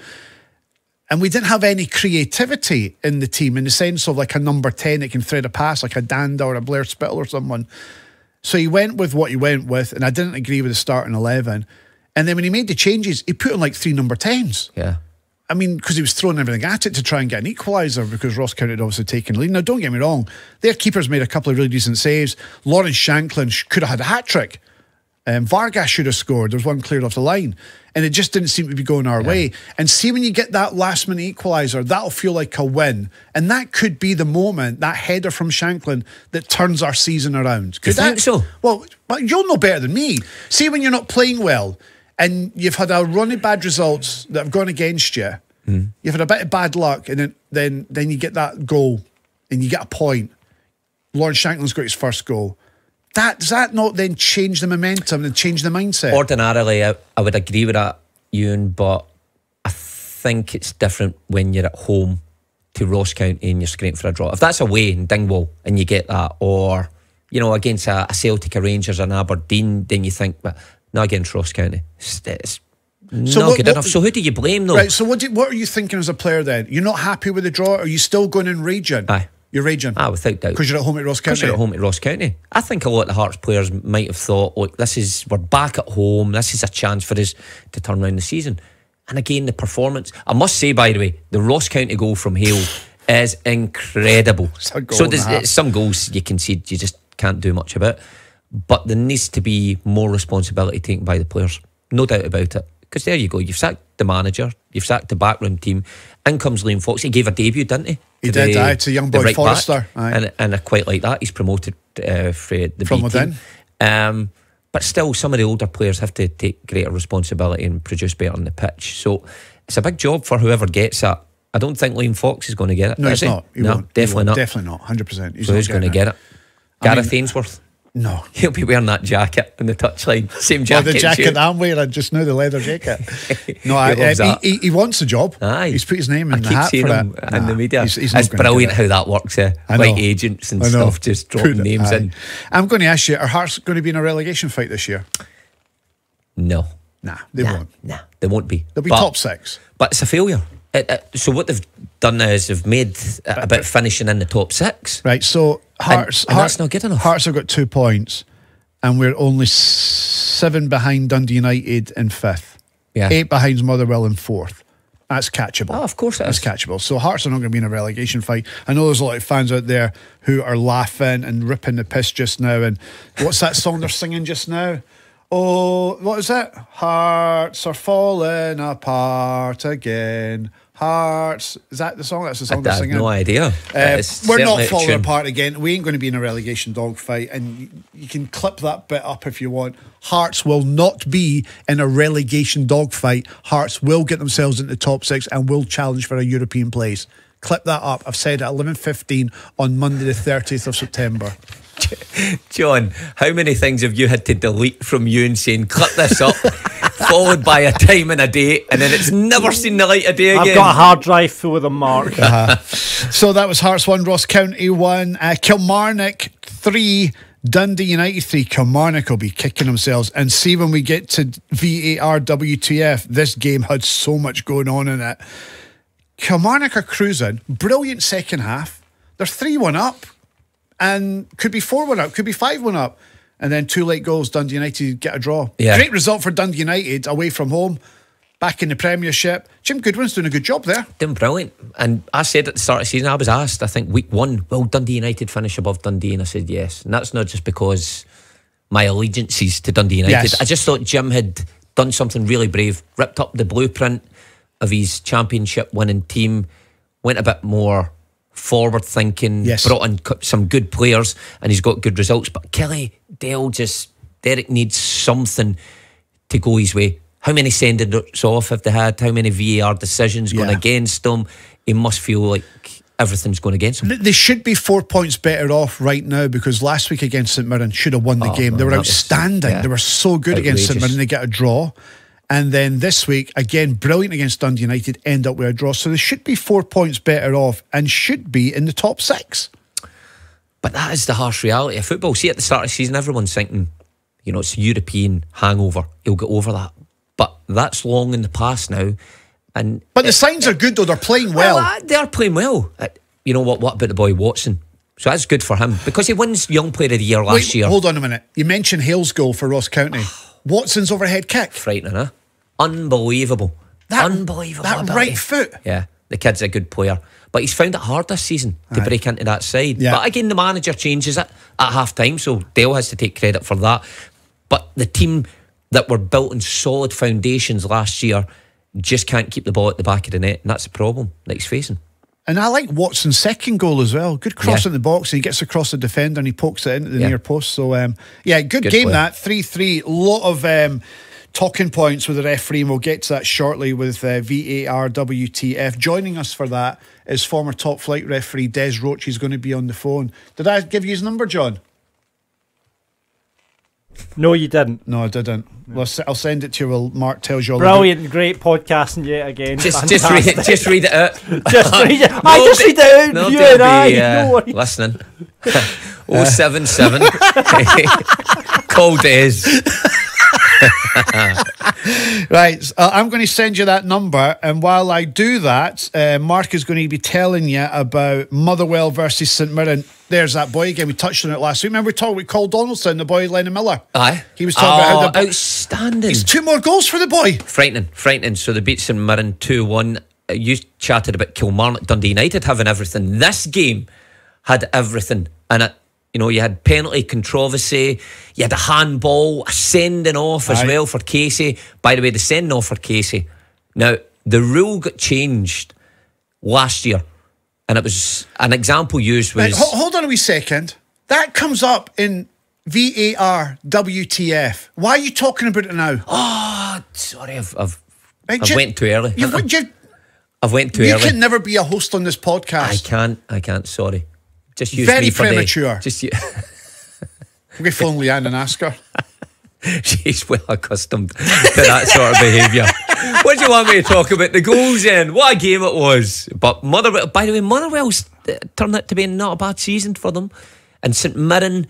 And we didn't have any creativity in the team, in the sense of like a number 10 that can thread a pass, like a Danda or a Blair Spittle or someone. So he went with what he went with, and I didn't agree with the starting 11. And then when he made the changes, he put on like 3 number 10s. Yeah. Because he was throwing everything at it to try and get an equaliser, because Ross County had obviously taken the lead. Now, don't get me wrong, their keepers made a couple of really decent saves. Lawrence Shanklin could have had a hat-trick. Vargas should have scored. There was one cleared off the line. And it just didn't seem to be going our way. And see, when you get that last-minute equaliser, that'll feel like a win. And that could be the moment, that header from Shanklin, that turns our season around. You think so? Well, you'll know better than me. See, when you're not playing well, and you've had a run of bad results that have gone against you, you've had a bit of bad luck, and then you get that goal, and you get a point. Lawrence Shanklin's got his first goal. Does that not then change the momentum and change the mindset? Ordinarily, I would agree with that, Ewan, but I think it's different when you're at home to Ross County and you're scraping for a draw. If that's away in Dingwall and you get that, or against a Celtic, a Rangers, an Aberdeen, then you think, but not against Ross County. It's not good enough. So who do you blame, though? Right. So what are you thinking as a player then? You're not happy with the draw? Are you still going in raging? Aye. You're raging? Without doubt. Because you're at home at Ross County? Because you're at home at Ross County. I think a lot of the Hearts players might have thought, look, we're back at home, this is a chance for us to turn around the season. And again, the performance, I must say, by the way, the Ross County goal from Hale is incredible. So there's some goals you concede, you just can't do much about. But there needs to be more responsibility taken by the players. No doubt about it. Because there you go, you've sacked the manager, you've sacked the backroom team. In comes Liam Fox. He gave a debut, didn't he? He did, aye, to young boy right Forrester. And I quite like that. He's promoted from within. But still, some of the older players have to take greater responsibility and produce better on the pitch. So it's a big job for whoever gets it. I don't think Liam Fox is going to get it. No, he's not. He won't. Definitely not. Definitely not. 100%. So who's going to get it? Gareth Ainsworth. No. He'll be wearing that jacket on the touchline. Same jacket. The jacket I'm wearing just now, the leather jacket. No, he wants a job. Aye. He's put his name in the hat for it. In the media. He's it's brilliant how that works. Like agents and stuff just dropping names in. I'm going to ask you, are Hearts going to be in a relegation fight this year? No. Nah, they won't. Nah, they won't be. They'll be top 6. But it's a failure. So what they've done now is they've made about finishing in the top 6. Right, so Hearts... And that's not good enough. Hearts have got 2 points, and we're only 7 behind Dundee United in 5th. Yeah. 8 behind Motherwell in 4th. That's catchable. Oh, of course it is. That's catchable. So Hearts are not going to be in a relegation fight. I know there's a lot of fans out there who are laughing and ripping the piss just now. And what's that song they're singing just now? Oh, what is it? Hearts are falling apart again. Hearts. Is that the song? That's the song they're singing. I have no idea. We're not falling apart again. We ain't going to be in a relegation dogfight. And you can clip that bit up if you want. Hearts will not be in a relegation dogfight. Hearts will get themselves into the top 6 and will challenge for a European place. Clip that up. I've said at 11:15 on Monday the 30th of September. John, how many things have you had to delete from you and saying clip this up followed by a time and a date, and then it's never seen the light of day again? I've got a hard drive full of them, Mark. So that was Hearts 1, Ross County 1, Kilmarnock 3, Dundee United 3. Kilmarnock will be kicking themselves. And see, when we get to VAR WTF, this game had so much going on in it. Kilmarnock are cruising. Brilliant second half. They're 3-1 up. And could be 4-1 up, could be 5-1 up. And then 2 late goals, Dundee United get a draw. Yeah. Great result for Dundee United away from home, back in the Premiership. Jim Goodwin's doing a good job there. Doing brilliant. And I said at the start of the season, I was asked, I think week 1, will Dundee United finish above Dundee? And I said yes. And that's not just because my allegiances to Dundee United. Yes. I just thought Jim had done something really brave, ripped up the blueprint of his championship winning team, went a bit more forward thinking, brought in some good players, and he's got good results. But Derek needs something to go his way. How many send-outs off have they had? How many VAR decisions going against them? He must feel like everything's going against him. They should be 4 points better off right now, because last week against St Mirren should have won the game. They were outstanding. They were so good against St Mirren. They get a draw. And then this week, again, brilliant against Dundee United, end up with a draw. So they should be 4 points better off and should be in the top 6. But that is the harsh reality of football. See, at the start of the season, everyone's thinking, it's a European hangover. He'll get over that. But that's long in the past now. But the signs are good, though. They're playing well. They are playing well. You know what about the boy Watson? So that's good for him, because he wins Young Player of the Year last year. Hold on a minute. You mentioned Hale's goal for Ross County. Watson's overhead kick. Frightening, huh? Unbelievable. Unbelievable. That right foot. Yeah, the kid's a good player. But he's found it hard this season to break into that side. Yeah. But again, the manager changes it at half-time, so Dale has to take credit for that. But the team that were built on solid foundations last year just can't keep the ball at the back of the net, and that's the problem that he's facing. And I like Watson's second goal as well. Good cross in the box. He gets across the defender and he pokes it into the near post. So, good game play. that. 3-3. A lot of talking points with the referee, and we'll get to that shortly with VAR WTF. Joining us for that is former top flight referee Des Roache. He's going to be on the phone. Did I give you his number, John? No, you didn't. No, I didn't. Well, I'll send it to you while Mark tells you all. Brilliant, great podcasting yet again. Just read it. Just read it out. Just read it. Just read it out. You and I. No worries. Listening. 077. Call Des. Right, I'm going to send you that number, and while I do that, Mark is going to be telling you about Motherwell versus St Mirren. There's that boy again. We touched on it last week. Remember we talked with Cole Donaldson, the boy Lennon Miller? Aye. He was talking about how outstanding. He's 2 more goals for the boy. Frightening. So they beat St Mirren 2-1. You chatted about Kilmarnock, Dundee United having everything. This game had everything in it. You had penalty controversy, you had a handball, a sending off as well for Casey. By the way, the sending off for Casey. Now, the rule got changed last year, and it was an example used was... Hold on a wee second. That comes up in VAR WTF. Why are you talking about it now? Oh, sorry, I've went too early. I've went too early. You can never be a host on this podcast. I can't, sorry. Just use very me for premature. We phone Leanne and ask her. She's well accustomed to that sort of behaviour. What do you want me to talk about? The goals then? What a game it was. But Motherwell, by the way, Motherwell's turned out to be not a bad season for them. And St Mirren,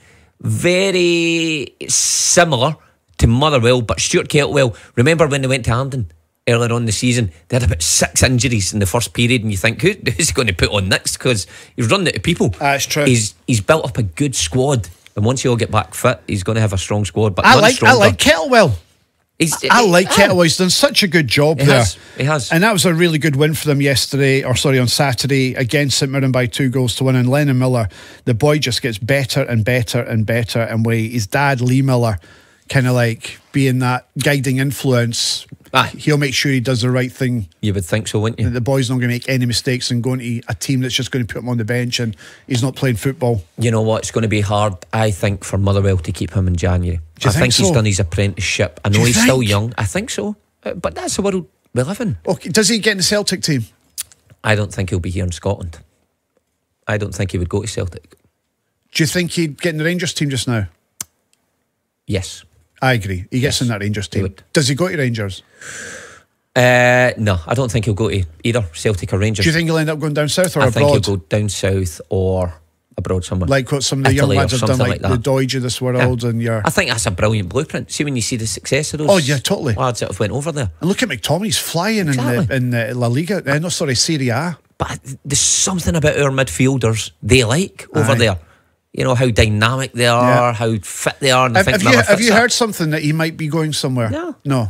very similar to Motherwell, but Stuart Keltwell, remember when they went to Hampden earlier on in the season, they had about 6 injuries in the first period, and you think, who's he going to put on next? Because he's running out of people. That's true. He's built up a good squad, and once he all get back fit, he's going to have a strong squad. But I like Kettlewell. I like Kettlewell. He's done such a good job there. He has. And that was a really good win for them on Saturday against St Mirren by 2-1. And Lennon Miller, the boy just gets better and better and better. And with his dad, Lee Miller, kind of like being that guiding influence, he'll make sure he does the right thing. You would think so, wouldn't you? The boy's not going to make any mistakes and going to a team that's just going to put him on the bench and he's not playing football. You know what? It's going to be hard, I think, for Motherwell to keep him in January. I think he's done his apprenticeship. I know he's still young. I think so. But that's the world we live in. Okay, does he get in the Celtic team? I don't think he'll be here in Scotland. I don't think he would go to Celtic. Do you think he'd get in the Rangers team just now? Yes. I agree. He gets in that Rangers team. Does he go to Rangers? No, I don't think he'll go to either Celtic or Rangers. Do you think he'll end up going down south or abroad? I think he'll go down south or abroad somewhere. Like what some of the Italy young lads have done, like the Doige of this world. Yeah. And your... I think that's a brilliant blueprint. See when you see the success of those lads that have went over there. And look at McTominay's flying in the La Liga. Serie A. But there's something about our midfielders they like over there. You know, how dynamic they are, how fit they are. And have you heard something that he might be going somewhere? No.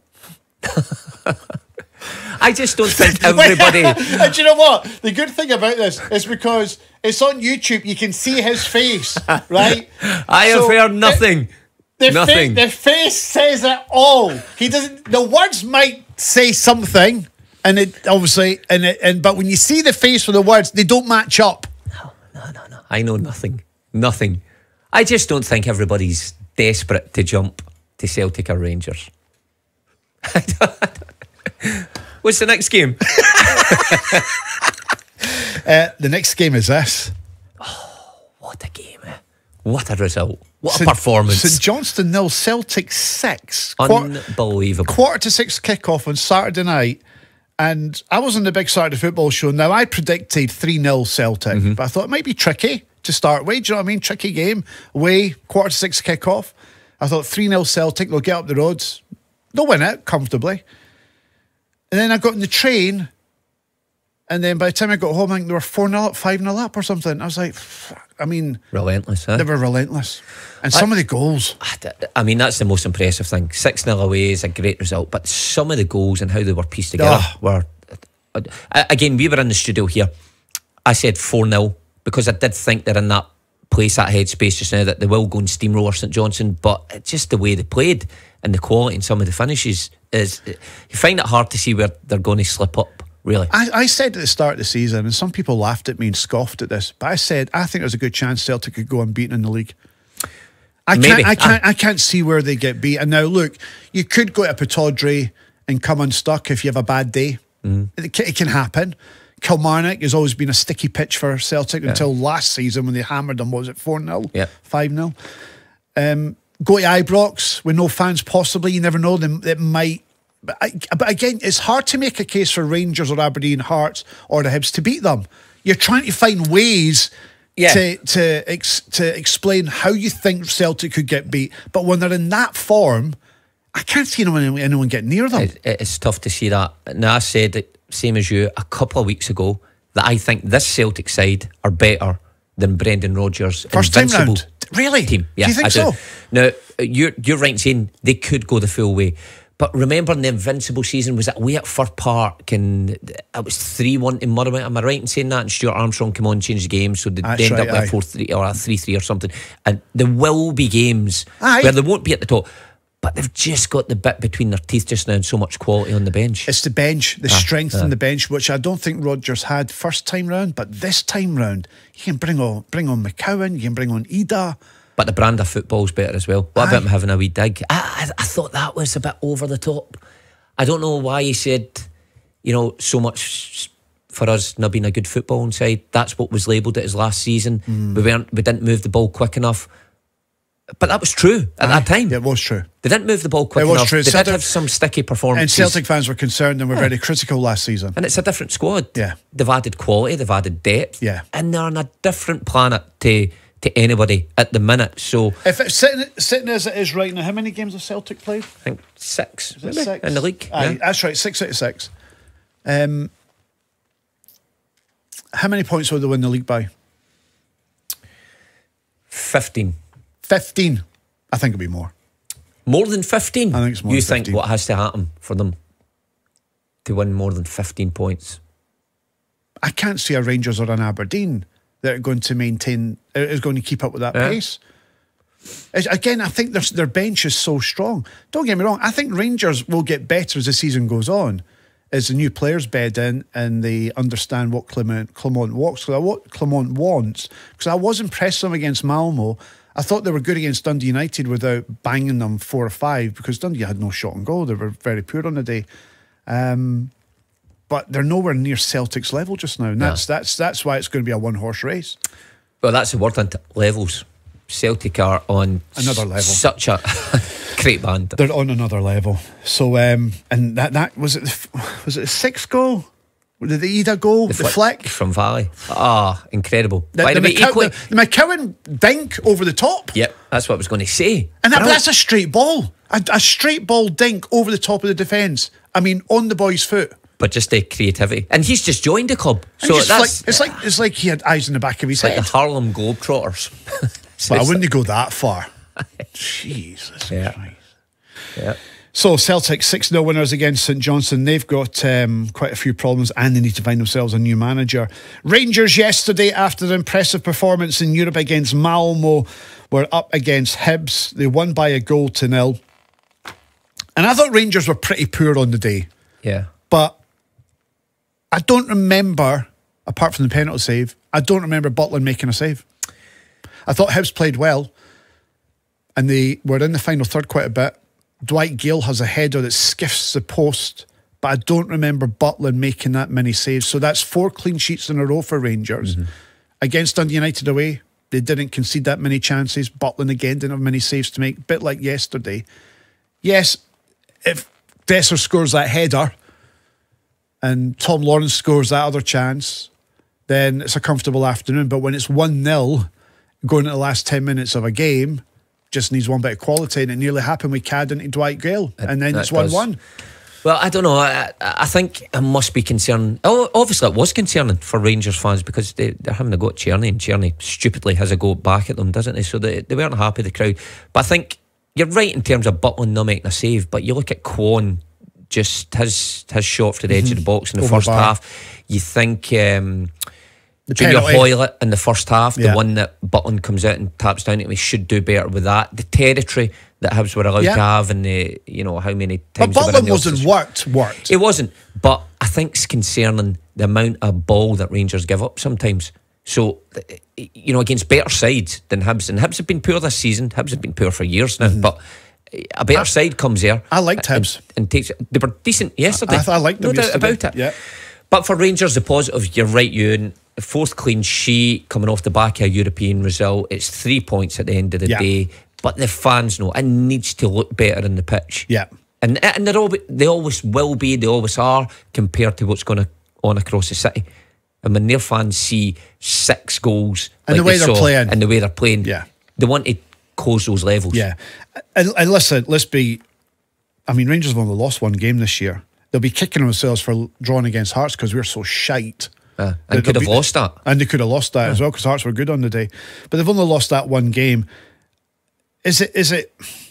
I just don't think everybody... And do you know what? The good thing about this is because it's on YouTube, you can see his face, right? I have heard nothing Nothing. The face says it all. He doesn't. The words might say something, and it obviously, but when you see the face with the words, they don't match up. No. I know nothing. Nothing. I just don't think everybody's desperate to jump to Celtic or Rangers. What's the next game? The next game is this. Oh, what a game, eh? What a result. What a performance. St Johnstone 0, Celtic 6. Unbelievable. 5:45 kickoff on Saturday night. And I was on the big Saturday football show. Now, I predicted 3-0 Celtic, but I thought it might be tricky to start with. Do you know what I mean? Tricky game. Away, 5:45 kickoff. I thought 3-0 Celtic, they'll get up the roads. They'll win it comfortably. And then I got in the train, and then by the time I got home, I think they were 4-0 up, 5-0 up or something. I was like, I mean... Relentless, huh? They were relentless. And some of the goals... I mean, that's the most impressive thing. 6-0 away is a great result, but some of the goals and how they were pieced together were... Again, we were in the studio here. I said 4-0 because I did think they're in that place, that headspace just now, that they will go and steamroller St Johnstone, but just the way they played and the quality and some of the finishes is... You find it hard to see where they're going to slip up. Really? I said at the start of the season, and some people laughed at me and scoffed at this, but I said I think there's a good chance Celtic could go unbeaten in the league. I can't see where they get beat. And now look, you could go to Pittodrie and come unstuck if you have a bad day. It can happen. Kilmarnock has always been a sticky pitch for Celtic until last season when they hammered them. What was it, 4-0? Yeah. 5-0? Go to Ibrox with no fans possibly. You never know. It might... But again, it's hard to make a case for Rangers or Aberdeen, Hearts or the Hibs to beat them. You're trying to find ways to explain how you think Celtic could get beat. But when they're in that form, I can't see anyone get near them. It's tough to see that. Now, I said it, same as you, a couple of weeks ago, that I think this Celtic side are better than Brendan Rodgers' first time invincible round. Really? Team. Yeah, do you think so? Now, you're right in saying they could go the full way. But remember in the Invincible season, was it away at Fir Park and it was 3-1 to Murray? Am I right in saying that? And Stuart Armstrong came on and changed the game, so they end up with a 4-3 or a 3-3 or something. And there will be games where they won't be at the top, but they've just got the bit between their teeth just now and so much quality on the bench. It's the bench, the strength in the bench, which I don't think Rodgers had first time round, but this time round, you can bring on McCowan, you can bring on Ida. But the brand of football's better as well. What about him having a wee dig? I thought that was a bit over the top. I don't know why he said, so much for us not being a good footballing side. That's what was labelled it as last season. We didn't move the ball quick enough. But that was true at that time. It was true. They didn't move the ball quick enough. True. They did have some sticky performances. And Celtic fans were concerned and were very critical last season. And it's a different squad. Yeah. They've added quality, they've added depth. Yeah. And they're on a different planet to anybody at the minute. So if it's sitting as it is right now, how many games have Celtic played? I think 6. Is it 6 in the league? Aye, that's right, 6 out of 6. How many points will they win the league by? 15. 15. I think it'll be more. More than 15? I think it's more than 15. You think what has to happen for them to win more than 15 points? I can't see a Rangers or an Aberdeen that are going to is going to keep up with that pace. Again, I think their bench is so strong. Don't get me wrong, I think Rangers will get better as the season goes on, as the new players bed in and they understand what Clement wants. Because I was impressed with them against Malmo. I thought they were good against Dundee United without banging them 4 or 5 because Dundee had no shot on goal. They were very poor on the day. But they're nowhere near Celtic's level just now. And that's why it's going to be a one-horse race. Well, that's the word, isn't it? Levels. Celtic are on another level. Such a great band. They're on another level. So, and that was it. Was it the 6th goal? Did the Ida goal? The flick from Valley. Incredible. The McCowan dink over the top. Yep, that's what I was going to say. And that's a straight ball. A straight ball dink over the top of the defence. I mean, on the boy's foot. But just the creativity, and he's just joined the club, so it's like he had eyes in the back of his head. Like the Harlem Globetrotters. But I wouldn't go that far. Jesus Christ. Yeah. So Celtic 6-0 winners against St Johnstone. They've got quite a few problems and they need to find themselves a new manager. Rangers yesterday, after the impressive performance in Europe against Malmo, were up against Hibs. They won by a goal to 0. And I thought Rangers were pretty poor on the day. Yeah. But I don't remember, apart from the penalty save, I don't remember Butland making a save. I thought Hibs played well and they were in the final third quite a bit. Dwight Gale has a header that skiffs the post, but I don't remember Butland making that many saves. So that's 4 clean sheets in a row for Rangers. Against Dundee United away, they didn't concede that many chances. Butland again didn't have many saves to make, a bit like yesterday. Yes, if Dessers scores that header and Tom Lawrence scores that other chance, then it's a comfortable afternoon. But when it's 1-0 going into the last 10 minutes of a game, just needs one bit of quality, and it nearly happened with Cad into Dwight Gale, and then it's 1-1. Well, I don't know. I think it must be concerning. Oh, obviously, it was concerning for Rangers fans because they're having a go at Tierney, and Tierney stupidly has a go back at them, doesn't he? So they weren't happy, the crowd. But I think you're right in terms of Butland not making a save, but you look at Kwon, just his shot to the edge of the box in the first half. You think Junior Hoylett in the first half, the one that Butland comes out and taps down, we should do better with that. The territory that Hibs were allowed to have, and the, you know, how many times. But Butland wasn't worked. It wasn't, but I think it's concerning the amount of ball that Rangers give up sometimes. So, you know, against better sides than Hibs, and Hibs have been poor this season. Hibs have been poor for years now, but a better side comes there. I liked Hibs. And takes. They were decent yesterday. I liked them. No doubt about it. Yeah. But for Rangers, the positive, you're right, Ewan. The 4th clean sheet coming off the back of a European result. It's 3 points at the end of the day. But the fans know it needs to look better in the pitch. Yeah. And they always will be, they always are, compared to what's going on across the city. And when their fans see 6 goals and like the way they're playing, and the way they're playing, they want to close those levels. Yeah. And listen, let's be, I mean, Rangers have only lost one game this year. They'll be kicking themselves for drawing against Hearts because we're so shite. And could have lost that. And they could have lost that as well because Hearts were good on the day. But they've only lost that one game. Is it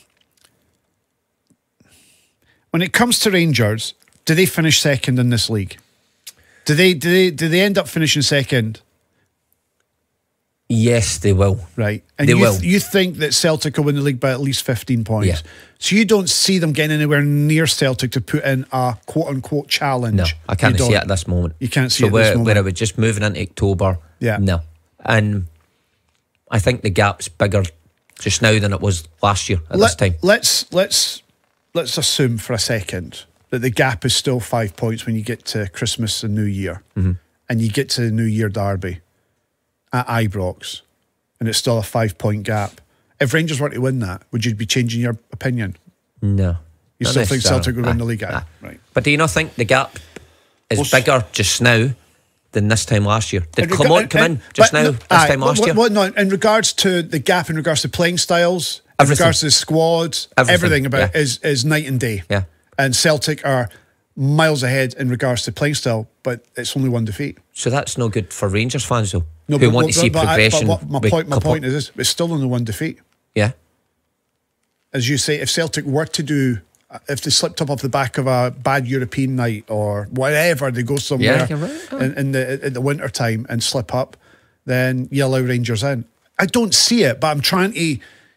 when it comes to Rangers, do they finish second in this league? Do they end up finishing second? Yes, they will. Right. And they will. You think that Celtic will win the league by at least 15 points? Yeah. So you don't see them getting anywhere near Celtic to put in a quote-unquote challenge? No, I can't see it at this moment. You can't see it at this moment? Where are we just moving into October? Yeah. No. And I think the gap's bigger just now than it was last year at this time. Let's assume for a second that the gap is still 5 points when you get to Christmas and New Year. And you get to the New Year derby at Ibrox, and it's still a 5 point gap. If Rangers were to win that, would you be changing your opinion? No. You still think Celtic would win the league? Right. But do you not think the gap is bigger just now than this time last year? Did Clement come in just now, this time last year? No, in regards to the gap, in regards to playing styles, in regards to the squads, everything about is night and day. Yeah. And Celtic are miles ahead in regards to playing style, but it's only one defeat. So that's no good for Rangers fans, though, no, who want to see progression. My point is this, it's still only one defeat. Yeah. As you say, if Celtic were to do, if they slipped up off the back of a bad European night or whatever, they go somewhere in the winter time and slip up, then you allow Rangers in. I don't see it, but I'm trying to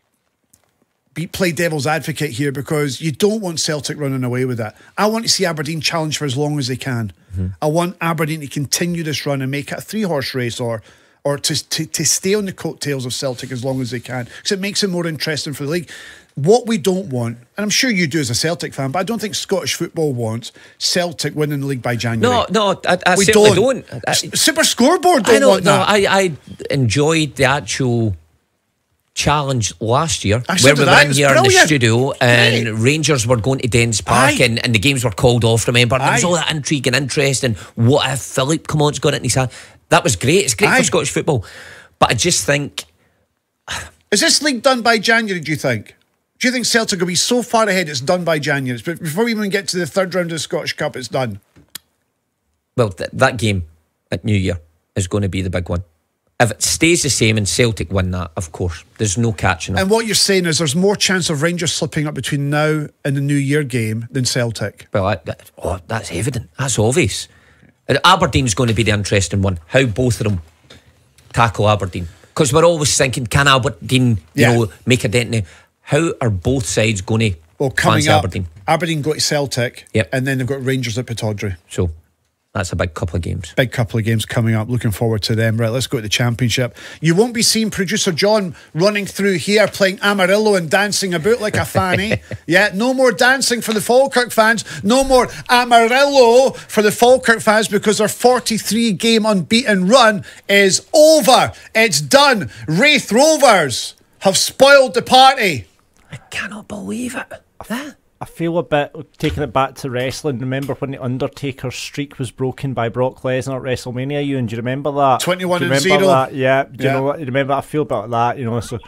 play devil's advocate here because you don't want Celtic running away with that. I want to see Aberdeen challenge for as long as they can. I want Aberdeen to continue this run and make it a 3-horse race or to stay on the coattails of Celtic as long as they can, because it makes it more interesting for the league. What we don't want, and I'm sure you do as a Celtic fan, but I don't think Scottish football wants Celtic winning the league by January. No, I certainly don't. Superscoreboard don't want that. I enjoyed the actual challenge last year where we were in here in the studio and Rangers were going to Dens Park and the games were called off, remember? There was all that intrigue and interest and what if Philippe Clement's got it in his hand. That was great. It's great for Scottish football. But I just think, is this league done by January, do you think? Do you think Celtic will be so far ahead it's done by January? But before we even get to the third round of the Scottish Cup, it's done? Well, that game at New Year is going to be the big one. If it stays the same and Celtic win that, of course, there's no catching up. And what you're saying is there's more chance of Rangers slipping up between now and the New Year game than Celtic. Well, that's evident. That's obvious. Aberdeen's going to be the interesting one. How both of them tackle Aberdeen. Because we're always thinking, can Aberdeen, make a dent in it? How are both sides going to coming up, Aberdeen go to Celtic, and then they've got Rangers at Pittodrie. So that's a big couple of games. Big couple of games coming up. Looking forward to them. Right, let's go to the Championship. You won't be seeing producer John running through here playing Amarillo and dancing about like a fanny. Yeah, no more dancing for the Falkirk fans. No more Amarillo for the Falkirk fans because their 43-game unbeaten run is over. It's done. Raith Rovers have spoiled the party. I cannot believe it. I feel a bit taking it back to wrestling. Remember when the Undertaker's streak was broken by Brock Lesnar at WrestleMania? Ewan, do you remember that? 21-0. That? Yeah. Do you know what? You remember? I feel about that. You know. So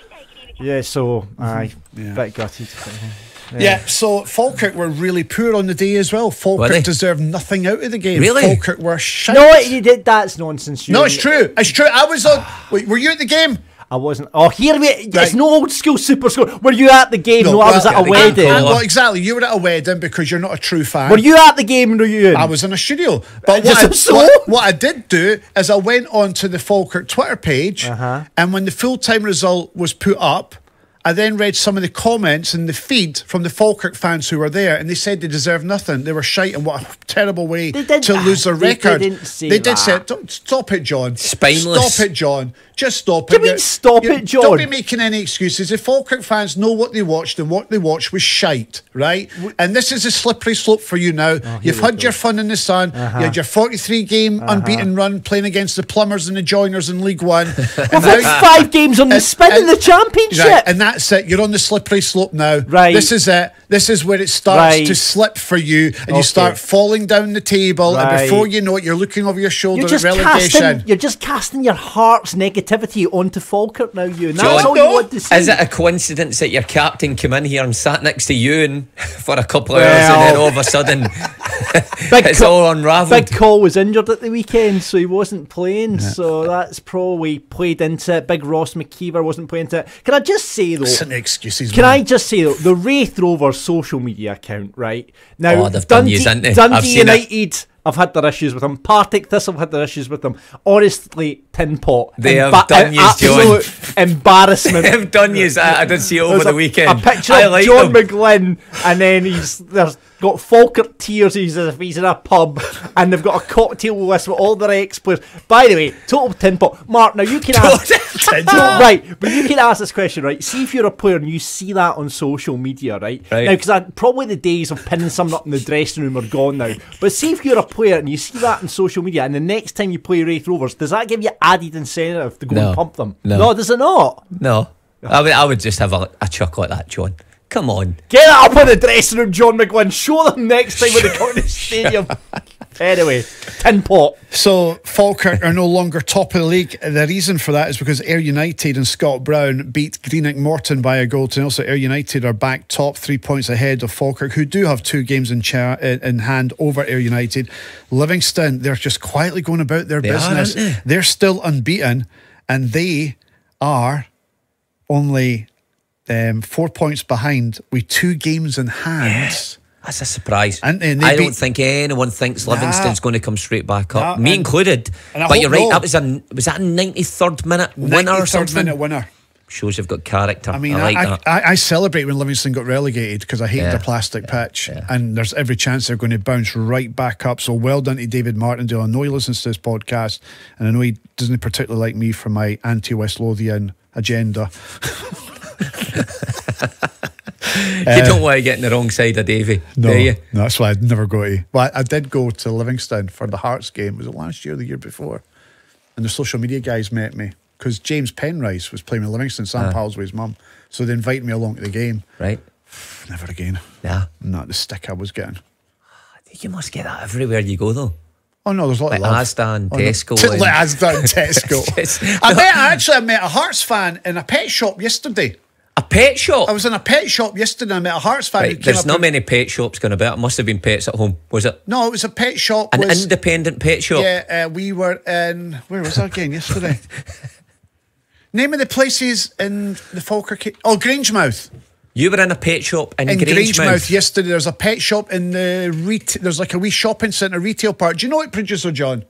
bit gutted. Yeah, so Falkirk were really poor on the day as well. Falkirk deserved nothing out of the game. Really? Falkirk were shite. No, you did. That's nonsense. No, it's true. It's true. I was on. Wait, were you at the game? I wasn't. Oh, it's no old school super score. Were you at the game? No, I was at a wedding. Well, exactly. You were at a wedding because you're not a true fan. Were you at the game? Were you in? I was in a studio. But what I did do is I went on to the Falkirk Twitter page, and when the full-time result was put up, I then read some of the comments in the feed from the Falkirk fans who were there, and they said they deserved nothing. They were shite, and what a terrible way to lose their record. They didn't say They did say, stop it, John. Spineless. Stop it, John. Just stop it. What do you mean stop it, John? Don't be making any excuses. The Falkirk fans know what they watched, and what they watched was shite, right? And this is a slippery slope for you now. You've had your fun in the sun. You had your 43-game unbeaten run playing against the Plumbers and the Joiners in League One. We've had 5 games on the spin in the Championship. Right, and that's it. You're on the slippery slope now. Right. This is it. This is where it starts to slip for you, and you start falling down the table, and before you know it, you're looking over your shoulder at relegation. You're just casting your heart's negativity onto Falkirk now, Ewan. That's John, all you want to see. Is it a coincidence that your captain came in here and sat next to Ewan for a couple of hours, and then all of a sudden it's all unravelled? Big Call was injured at the weekend, so he wasn't playing. So that's probably played into it. Big Ross McKeever wasn't playing into it. Can I just say though? Listen to excuses. I just say though, the Raith Rovers social media account, right now, they've done yous, haven't they? Dundee United have had their issues with them. Partick Thistle have had their issues with them. Honestly, tin pot. They have done yous, John. Absolute embarrassment. They have done yous. I did see it over the weekend. A picture of John McGlynn, and then there's got Falkirk tears as if he's in a pub, and they've got a cocktail list with all their ex-players. By the way, total tin pot. Mark, now you can ask... right, but you can ask this question, right? See if you're a player and you see that on social media, right? Now, because probably the days of pinning someone up in the dressing room are gone now, but see if you're a player and you see that on social media, and the next time you play Raith Rovers, does that give you added incentive to go and pump them? No, does it not? No. I would just have a chuckle at that, John. Come on. Get it up in the dressing room, John McGlynn. Show them next time when they come to the stadium. Anyway, tin pot. So Falkirk are no longer top of the league. The reason for that is because Ayr United and Scott Brown beat Greenock Morton by a goal to nil. So Ayr United are back top, 3 points ahead of Falkirk, who do have 2 games in hand over Ayr United. Livingston, they're just quietly going about their business. They're still unbeaten, and they are only 4 points behind with 2 games in hand. That's a surprise. And I don't think anyone thinks Livingston's going to come straight back up, me included. But you're right. That was that a 93rd minute winner or something? 93rd minute winner. Shows you've got character. I mean, I like that. I celebrate when Livingston got relegated because I hated the plastic pitch, and there's every chance they're going to bounce right back up. So well done to David Martindale. I know he listens to this podcast, and I know he doesn't particularly like me for my anti-West Lothian agenda. You don't want to get in the wrong side of Davy, do you? No, that's why I'd never go to. But I did go to Livingston for the Hearts game. Was it last year or the year before? And the social media guys met me because James Penrice was playing with Livingston. Sam Powell's with his mum, so they invited me along to the game. Right. Never again. Yeah. Not the stick I was getting. You must get that everywhere you go, though. Oh no, there's a lot of love. Asda and Tesco. Like Asda and Tesco. I met a Hearts fan in a pet shop yesterday. A pet shop? I was in a pet shop yesterday and I met a Hearts fan. Right, there's not many pet shops going about. It must have been pets at home, was it? No, it was a pet shop. An independent pet shop? Yeah, we were in... Where was I again yesterday? Name of the places in the Falkirk. Oh, Grangemouth. You were in a pet shop in Grangemouth yesterday. There's a pet shop in the there's like a wee shopping centre retail park. Do you know it, producer John?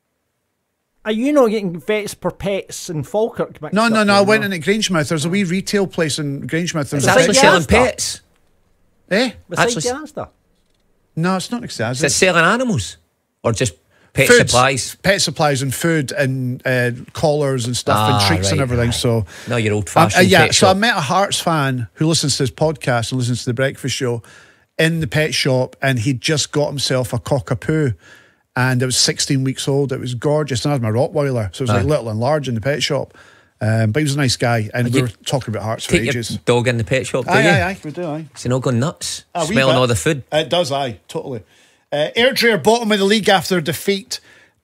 Are you not getting vets per pets in Falkirk? No. I went in at Grangemouth. There's a wee retail place in Grangemouth. It's actually selling pets. Eh? Besides the Asda? No, it's not exactly. Is it selling animals or just pet Foods, supplies? Pet supplies and food and collars and stuff and treats and everything. Right. So no, you're old fashioned. Yeah. So I met a Hearts fan who listens to this podcast and listens to the Breakfast Show in the pet shop, and he'd just got himself a cockapoo. And it was 16 weeks old. It was gorgeous. And I had my Rottweiler. So it was like little and large in the pet shop. But he was a nice guy. And we were talking about Hearts for ages. Your dog in the pet shop, do you? Aye, we do, aye. Is he not going nuts? Smelling all the food? It does, aye, totally. Airdrie are bottom of the league after defeat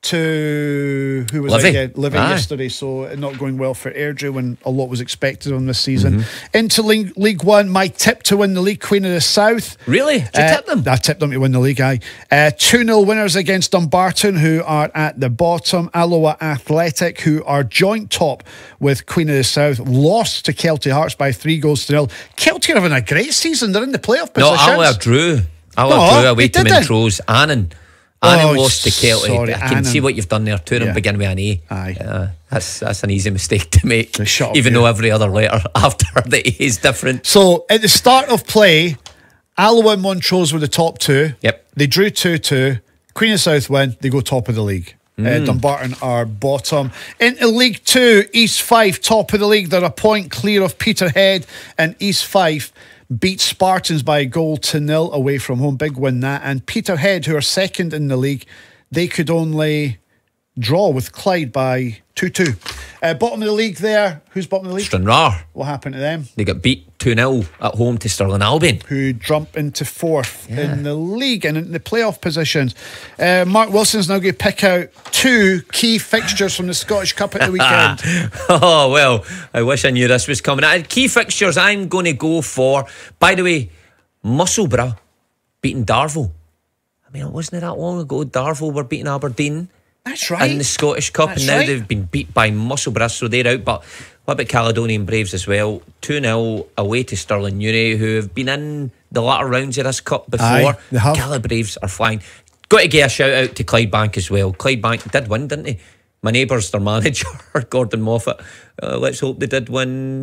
to who was Livy yesterday, so not going well for Airdrie when a lot was expected on this season. Into League One, my tip to win the league, Queen of the South. Really? Did you tip them? I tipped them to win the league, aye. 2-0 winners against Dumbarton, who are at the bottom. Alloa Athletic, who are joint top with Queen of the South, lost to Kelty Hearts by 3-0. Kelty are having a great season. They're in the playoff positions. No, Alloa drew. Alloa drew away to Montrose. Annan lost to Kelty. Sorry, I can see what you've done there. Two of them begin with an A. Aye. That's an easy mistake to make. Even though every other letter after the A is different. So at the start of play, Alloa and Montrose were the top two. Yep. They drew 2-2. Queen of South win. They go top of the league. Dumbarton are bottom. Into League Two, East Fife top of the league. They're a point clear of Peterhead, and East Fife beat Spartans by 1-0 away from home. Big win that. And Peterhead, who are second in the league, they could only draw with Clyde by 2-2. Bottom of the league there. Who's bottom of the league? Stranraer. What happened to them? They got beat 2-0 at home to Stirling Albion, who jump into fourth in the league and in the playoff positions. Mark Wilson's now going to pick out two key fixtures from the Scottish Cup at the weekend. Oh, well, I wish I knew this was coming. Key fixtures I'm going to go for, by the way, Musselburgh beating Darvel. I mean, wasn't it that long ago Darvel were beating Aberdeen? That's right. In the Scottish Cup. That's and now they've been beat by Musselburgh, so they're out. But what about Caledonian Braves as well? 2-0 away to Stirling Uni, who have been in the latter rounds of this cup before. Aye, they have. Cala Braves are flying. Got to give a shout out to Clydebank as well. Clydebank did win, didn't they? My neighbour's their manager, Gordon Moffat. Let's hope they did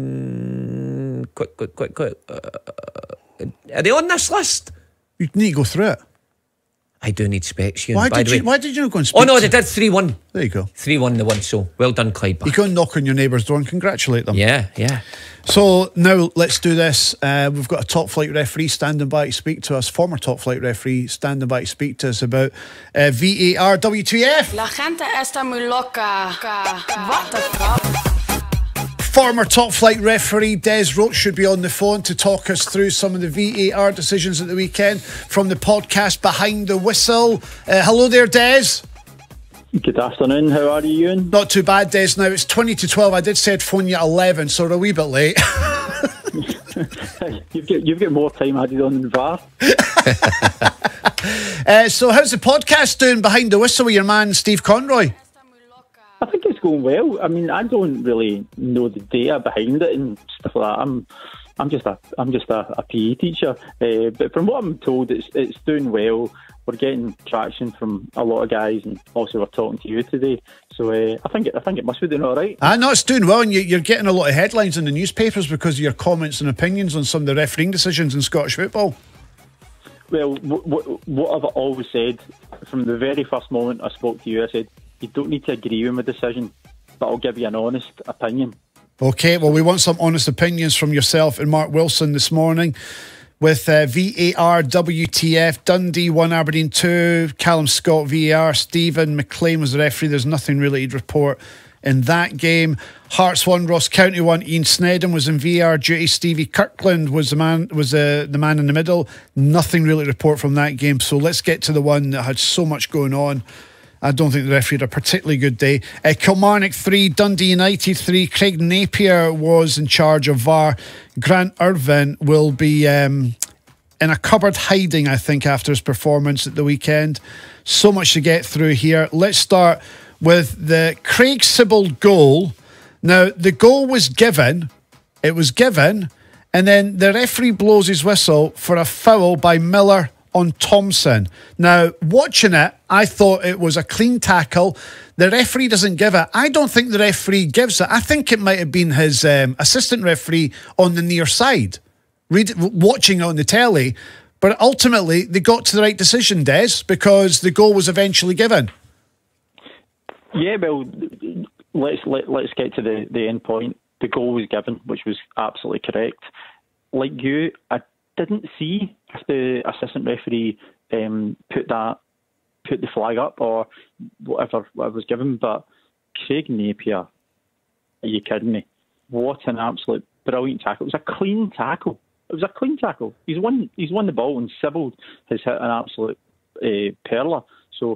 win. Quick. Are they on this list? You need to go through it. I do need specs. Why did you not go and speak? Oh no, they did 3-1. There you go. 3-1 they won, so well done, Clyde. You go and knock on your neighbour's door and congratulate them. Yeah. So now let's do this. We've got a top flight referee standing by to speak to us, former top flight referee standing by to speak to us about VAR. WTF? La gente está muy loca. What the fuck? Former top flight referee Des Roache should be on the phone to talk us through some of the VAR decisions at the weekend from the podcast Behind the Whistle. Hello there, Des. Good afternoon. How are you, Ewan? Not too bad, Des. Now it's 20 to 12. I did say I'd phone you at 11, so we're a wee bit late. You've got more time added on than VAR. So how's the podcast doing, Behind the Whistle, with your man Steve Conroy? I think it's going well. I mean, I don't really know the data behind it and stuff like that. I'm just a PE teacher, but from what I'm told, it's doing well. We're getting traction from a lot of guys, and also we're talking to you today. So I think it must be doing all right. I know it's doing well, and you're getting a lot of headlines in the newspapers because of your comments and opinions on some of the refereeing decisions in Scottish football. Well, what I've always said from the very first moment I spoke to you, I said, you don't need to agree with my decision, but I'll give you an honest opinion. Okay, well, we want some honest opinions from yourself and Mark Wilson this morning with VAR, WTF, Dundee 1, Aberdeen 2, Callum Scott VAR, Stephen McLean was the referee. There's nothing really to report in that game. Hearts 1, Ross County 1, Ian Snedden was in VAR duty. Stevie Kirkland was the man in the middle. Nothing really to report from that game. So let's get to the one that had so much going on. I don't think the referee had a particularly good day. Kilmarnock 3, Dundee United 3. Craig Napier was in charge of VAR. Grant Irvin will be in a cupboard hiding, I think, after his performance at the weekend. So much to get through here. Let's start with the Craig Sibbald goal Now, the goal was given. It was given. And then the referee blows his whistle for a foul by Miller on Thompson. Now, watching it, I thought it was a clean tackle. The referee doesn't give it. I don't think the referee gives it. I think it might have been his assistant referee on the near side, watching it on the telly. But ultimately, they got to the right decision, Des, because the goal was eventually given. Yeah, well, let's get to the end point. The goal was given, which was absolutely correct. Like you, I didn't see if the assistant referee put the flag up or whatever was given, but Craig Napier, are you kidding me? What an absolute brilliant tackle. It was a clean tackle. He's won the ball, and Sybil has hit an absolute perler. So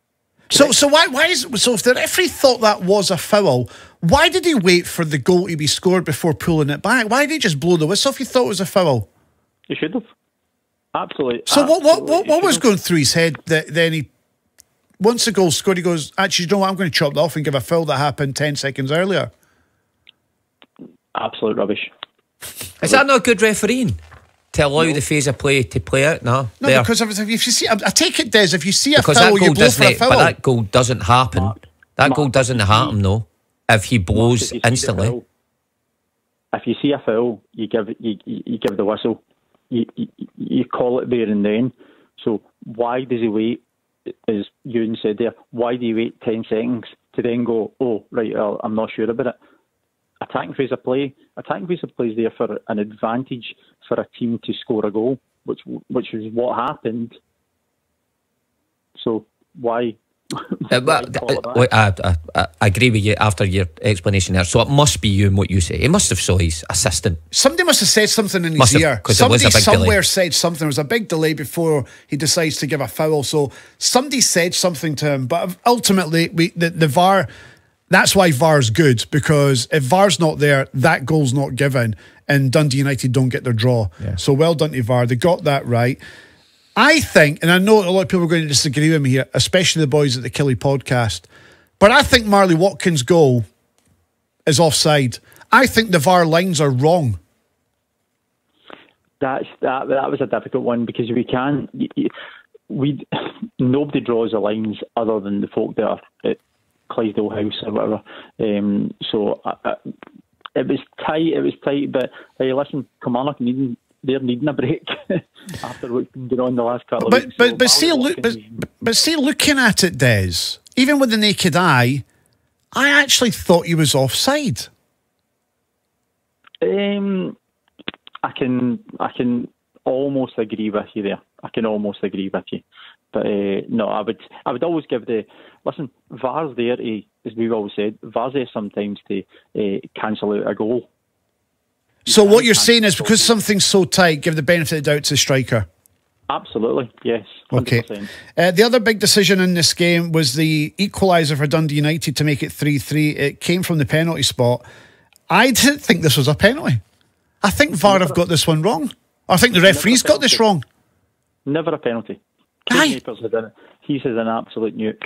if the referee thought that was a foul, why did he wait for the goal to be scored before pulling it back? Why did he just blow the whistle if he thought it was a foul? He should have. Absolutely. So what was going through his head that then he, once the goal scored, he goes, actually, you know what, I'm going to chop that off and give a foul that happened 10 seconds earlier? Absolute rubbish. Is that not good refereeing? To allow the phase of play to play out? No, because if you see, I take it, Des, if you see a foul, you blow for a foul. But that goal doesn't happen. That goal doesn't happen, though, if he blows instantly. If you see a foul, you give the whistle. You call it there and then. So why does he wait, as Ewan said there, why do you wait 10 seconds to then go, oh, right, I'm not sure about it? Attacking phase of play is there for an advantage for a team to score a goal, which is what happened. So why? I agree with you after your explanation there. So it must be you and what you say. He must have saw his assistant. Somebody must have said something in his ear. Somebody somewhere said something. There was a big delay before he decides to give a foul. So somebody said something to him. But ultimately, the VAR. That's why VAR's good, because if VAR's not there, that goal's not given, and Dundee United don't get their draw. Yeah. So well done to VAR. They got that right. I think, and I know a lot of people are going to disagree with me here, especially the boys at the Killie podcast, but I think Marley Watkins' goal is offside. I think the VAR lines are wrong. That was a difficult one, because nobody draws the lines other than the folk that are at Clydesdale House or whatever. So it was tight. But hey, listen, Kilmarnock they're needing a break after what's been going on the last couple of weeks. But see, looking at it, Des, even with the naked eye, I actually thought he was offside. I can almost agree with you there. But no, I would always give VAR's there to, as we've always said, VAR's there sometimes to cancel out a goal. So what you're saying is, because something's so tight, give the benefit of the doubt to the striker? Absolutely, yes. 100%. Okay. The other big decision in this game was the equaliser for Dundee United to make it 3-3. It came from the penalty spot. I didn't think this was a penalty. I think VAR have got this one wrong. I think the referee's got this wrong. Never a penalty. He's an absolute nuke.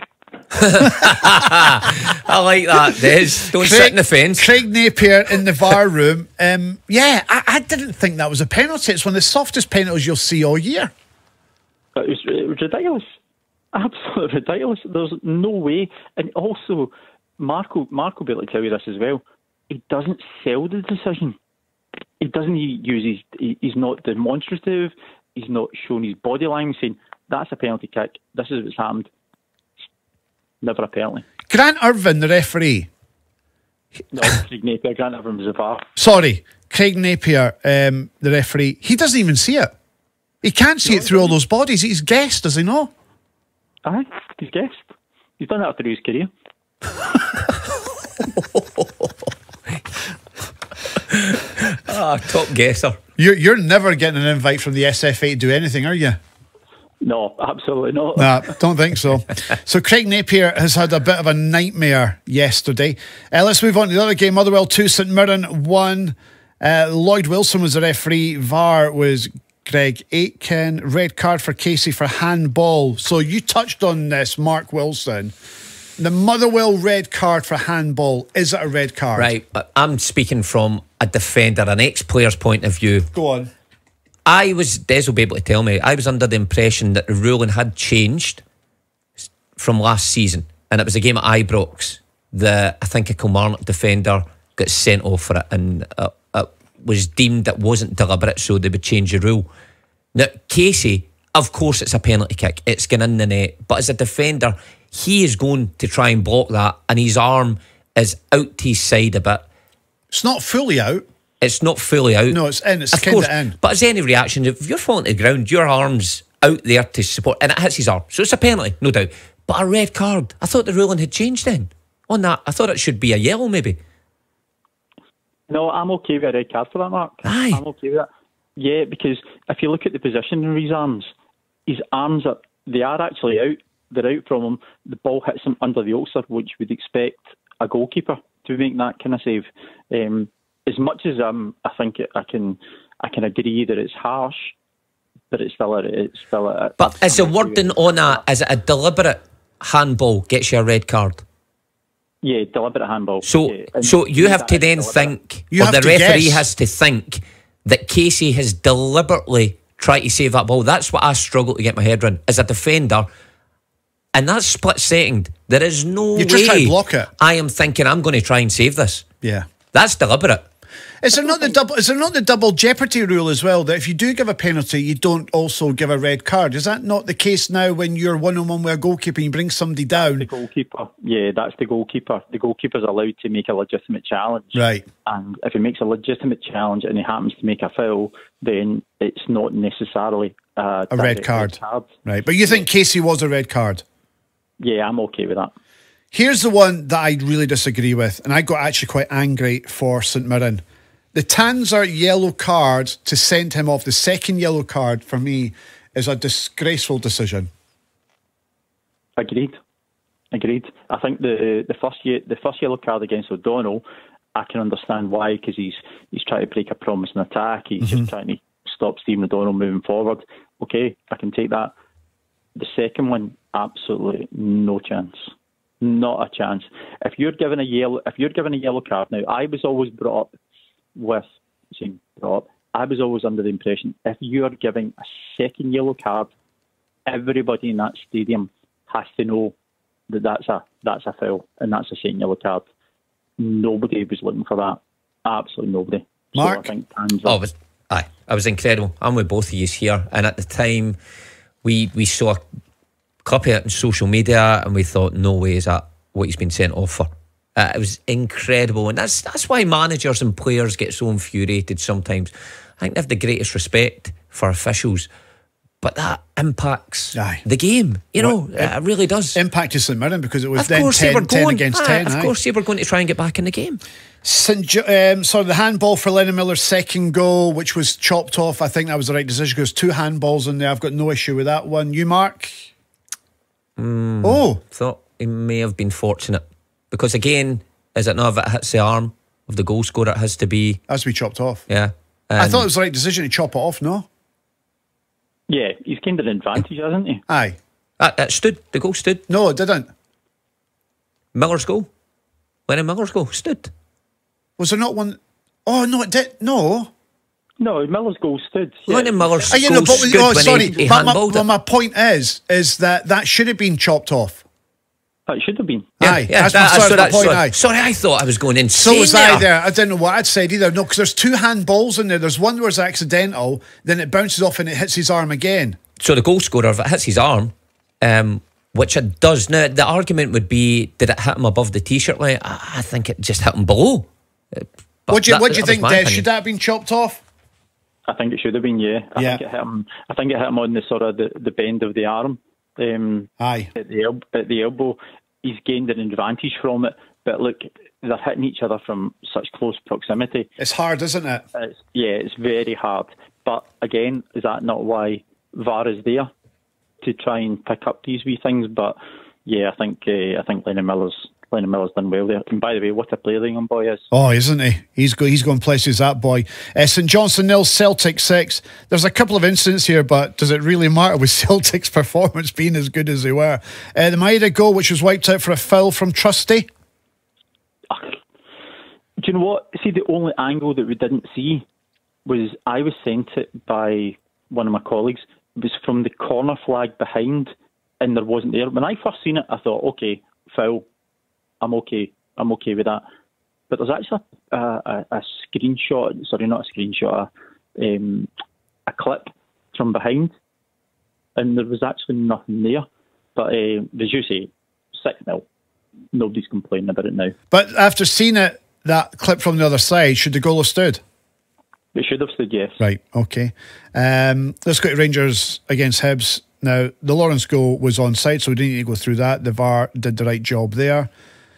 I like that, Des. Don't sit in the fence. Craig Napier in the VAR room. I didn't think that was a penalty. It's one of the softest penalties you'll see all year. It was ridiculous. Absolutely ridiculous. There's no way. And also, Marco will be able to tell you this as well. He doesn't sell the decision. He doesn't use he's not demonstrative. He's not showing his body language saying, that's a penalty kick. This is what's happened. Never a penalty. Grant Irvin, the referee. No, Craig Napier. Grant Irvin was the VAR. Sorry, Craig Napier, the referee. He doesn't even see it. He can't see it through all those bodies. He's guessed, does he not? Aye, he's guessed. He's done that through his career. Top guesser. You're never getting an invite from the SFA to do anything, are you? No, absolutely not. Nah, don't think so. So Craig Napier has had a bit of a nightmare yesterday. Let's move on to the other game. Motherwell 2, St Mirren 1. Lloyd Wilson was the referee. VAR was Greg Aitken. Red card for Casey for handball. So you touched on this, Mark Wilson. The Motherwell red card for handball. Is it a red card? Right, I'm speaking from a defender, an ex-player's point of view. Go on. Des will be able to tell me, I was under the impression that the ruling had changed from last season, and it was a game at Ibrox. I think a Kilmarnock defender got sent off for it, and it was deemed that wasn't deliberate, so they would change the rule. Now, Casey, of course it's a penalty kick, it's gone in the net, but as a defender, he is going to try and block that, and his arm is out to his side a bit. It's not fully out. It's not fully out. No, it's in. It's of kind course, of in. But as any reaction, if you're falling to the ground, your arm's out there to support, and it hits his arm. So it's a penalty, no doubt. But a red card. I thought the ruling had changed then. On that, I thought it should be a yellow, maybe. No, I'm okay with a red card for that, Mark. Aye. I'm okay with that. Yeah, because if you look at the position of his arms they are actually out. They're out from him. The ball hits him under the ulcer, which would expect a goalkeeper to make that kind of save. As much as I think I can agree that it's harsh, but it's still a. But is the wording on that? Is it a deliberate handball gets you a red card? Yeah, deliberate handball. So you have to then think, or the referee has to think that Casey has deliberately tried to save that ball. That's what I struggle to get my head around as a defender. And that's split second. There is no way just try to block it. I am thinking I'm going to try and save this. Yeah, that's deliberate. Is there not the double jeopardy rule as well, that if you do give a penalty, you don't also give a red card? Is that not the case now when you're one-on-one with a goalkeeper and you bring somebody down? The goalkeeper. Yeah, that's the goalkeeper. The goalkeeper's allowed to make a legitimate challenge. Right. And if he makes a legitimate challenge and he happens to make a foul, then it's not necessarily a red card. Right. But you think Casey was a red card? Yeah, I'm okay with that. Here's the one that I really disagree with, and I got actually quite angry for St Mirren. The Tanzer yellow card to send him off, the second yellow card for me, is a disgraceful decision. Agreed. I think the first yellow card against O'Donnell, I can understand why, because he's trying to break a promising attack. He's just trying to stop Stephen O'Donnell moving forward. Okay, I can take that. The second one, absolutely no chance. Not a chance. If you're given a yellow card, now I was always brought up with saying I was always under the impression if you're giving a second yellow card, everybody in that stadium has to know that that's a foul and that's a second yellow card. Nobody was looking for that. Absolutely nobody. Mark? So I think I was incredible. I'm with both of you here, and at the time we saw a clip of it on social media and we thought, no way is that what he's been sent off for. It was incredible, and that's why managers and players get so infuriated sometimes. I think they have the greatest respect for officials, but that impacts the game. It really does. Impacted St Mirren because it was of then course 10 going, against 10. Of course they were going to try and get back in the game. The handball for Lennon Miller's second goal, which was chopped off, I think that was the right decision because 2 handballs in there. I've got no issue with that one. You, Mark? Thought he may have been fortunate. Because again, is it not if it hits the arm of the goal scorer, it has to be chopped off. Yeah. I thought it was the right decision to chop it off, no? Yeah, he's gained an advantage, hasn't he? Aye. It stood. The goal stood. No, it didn't. Miller's goal. Lennon Miller's goal stood. Was there not one? Oh, no, it did. No. No, Miller's goal stood. Yeah. Lennon Miller's goal stood when he handballed it. My point is that should have been chopped off. It should have been. Aye, that's my point. Sorry, I thought I was going insane. So was I there. I didn't know what I'd said either. No, because there's 2 handballs in there. There's one where it's accidental, then it bounces off and it hits his arm again. So the goal scorer, if it hits his arm, which it does now, the argument would be, did it hit him above the t-shirt line? I think it just hit him below. What do you think, Des? Should that have been chopped off? I think it should have been. Yeah, I think it hit him on the sort of the bend of the arm. Aye. At the elbow, he's gained an advantage from it. But look, they're hitting each other from such close proximity. It's hard, isn't it? It's very hard. But again, is that not why VAR is there, to try and pick up these wee things? But yeah, I think Lennon Miller's Lennon Miller's done well there. And by the way, what a player the young boy is. Oh, isn't he? He's going places, that boy. St Johnstone 0, Celtic 6. There's a couple of incidents here, but does it really matter with Celtic's performance being as good as they were? The Maeda goal, which was wiped out for a foul from Trusty. Do you know what? See, the only angle that we didn't see was I was sent it by one of my colleagues. It was from the corner flag behind, and there wasn't there. When I first seen it, I thought, okay, foul. I'm okay with that. But there's actually a screenshot. Sorry, not a screenshot. A clip from behind, and there was actually nothing there. But as you say, 6-0. Nobody's complaining about it now. But after seeing it, that clip from the other side, should the goal have stood? It should have stood, yes. Right, okay. Let's go to Rangers against Hibs. Now, the Lawrence goal was onside, so we didn't need to go through that. The VAR did the right job there.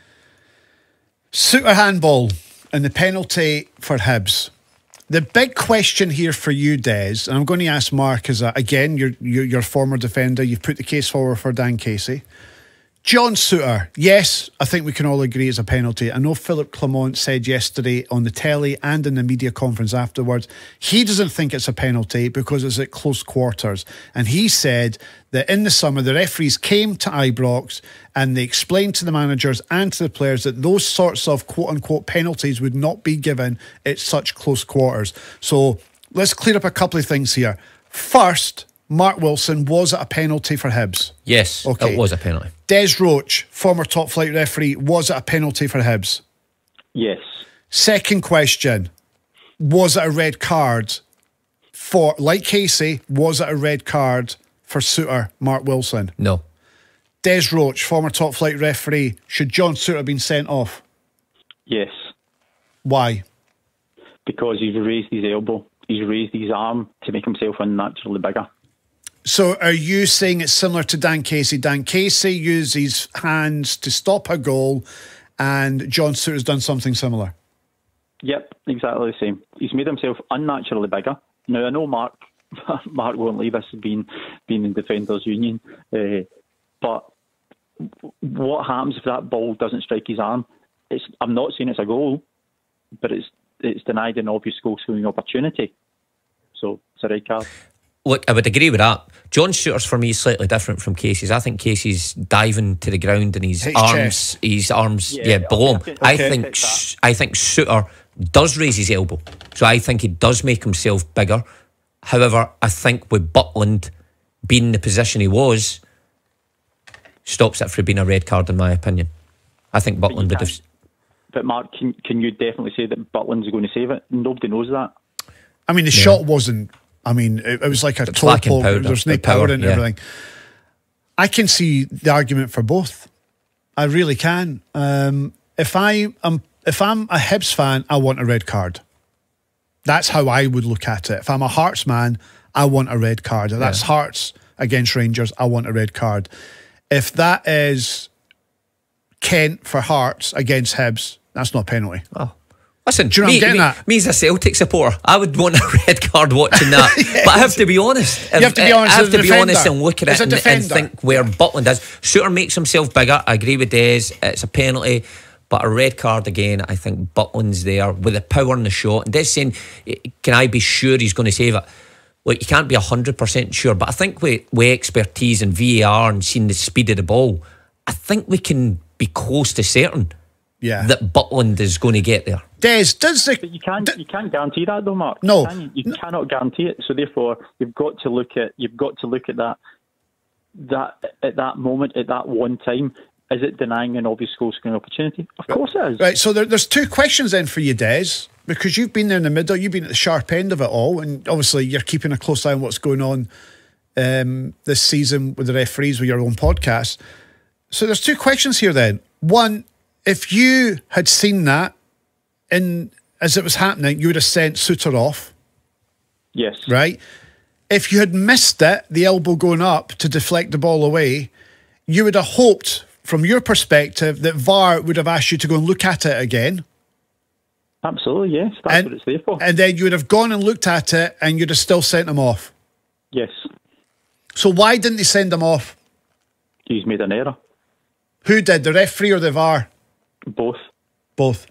Suter handball and the penalty for Hibs. The big question here for you, Des, and I'm going to ask Mark, is again, you're former defender. You've put the case forward for Dan Casey. John Suter, yes, I think we can all agree it's a penalty. I know Philip Clement said yesterday on the telly and in the media conference afterwards, he doesn't think it's a penalty because it's at close quarters. And he said that in the summer, the referees came to Ibrox and they explained to the managers and to the players that those sorts of quote-unquote penalties would not be given at such close quarters. So let's clear up a couple of things here. First, Mark Wilson, was it a penalty for Hibs? Yes, okay. It was a penalty. Des Roache, former top flight referee, was it a penalty for Hibs? Yes. Second question, was it a red card for, like Casey, was it a red card for Suter, Mark Wilson? No. Des Roache, former top flight referee, should John Suter have been sent off? Yes. Why? Because he's raised his elbow, he's raised his arm to make himself unnaturally bigger. So are you saying it's similar to Dan Casey? Dan Casey used his hands to stop a goal and John Suter's done something similar? Yep, exactly the same. He's made himself unnaturally bigger. Now, I know Mark won't leave us being in Defenders Union, but what happens if that ball doesn't strike his arm? I'm not saying it's a goal, but it's denied an obvious goal-scoring opportunity. So it's a red card. Look, I would agree with that. John Suter's for me is slightly different from Casey's. I think Casey's diving to the ground and his arms, below him. Okay, I think Suter does raise his elbow, so I think he does make himself bigger. However, I think with Butland being in the position he was, stops it from being a red card, in my opinion. I think Butland would have. But Mark, can you definitely say that Butland's going to save it? Nobody knows that. I mean, the shot wasn't. I mean, it was like a toe poke. There's no power in everything. I can see the argument for both. I really can. If I'm a Hibs fan, I want a red card. That's how I would look at it. If I'm a Hearts man, I want a red card. If that's Hearts against Rangers, I want a red card. If that is Kent for Hearts against Hibs, that's not a penalty. Oh. Listen, do you know I'm getting at? Me as a Celtic supporter, I would want a red card watching that. Yes. But I have to be honest. You have to be honest. I have to be honest and look at it and think where Butland is. Suter makes himself bigger. I agree with Des. It's a penalty. But a red card again, I think Butland's there with the power in the shot. And Des saying, can I be sure he's going to save it? Look, you can't be 100% sure. But I think with expertise and VAR and seeing the speed of the ball, I think we can be close to certain that Butland is going to get there. Des, but you can't guarantee that though, Mark. No, you cannot guarantee it. So therefore, you've got to look at that at that moment, at that one time. Is it denying an obvious goal-scoring opportunity? Of course it is. Right. So there's two questions then for you, Des, because you've been there in the middle, you've been at the sharp end of it all, and obviously you're keeping a close eye on what's going on this season with the referees with your own podcast. So there's two questions here then. One, if you had seen that as it was happening, you would have sent Suter off. Yes. Right? If you had missed it, the elbow going up to deflect the ball away, you would have hoped, from your perspective, that VAR would have asked you to go and look at it again. Absolutely, yes. That's what it's there for. And then you would have gone and looked at it and you'd have still sent him off. Yes. So why didn't they send him off? He's made an error. Who did, the referee or the VAR? Both. Both.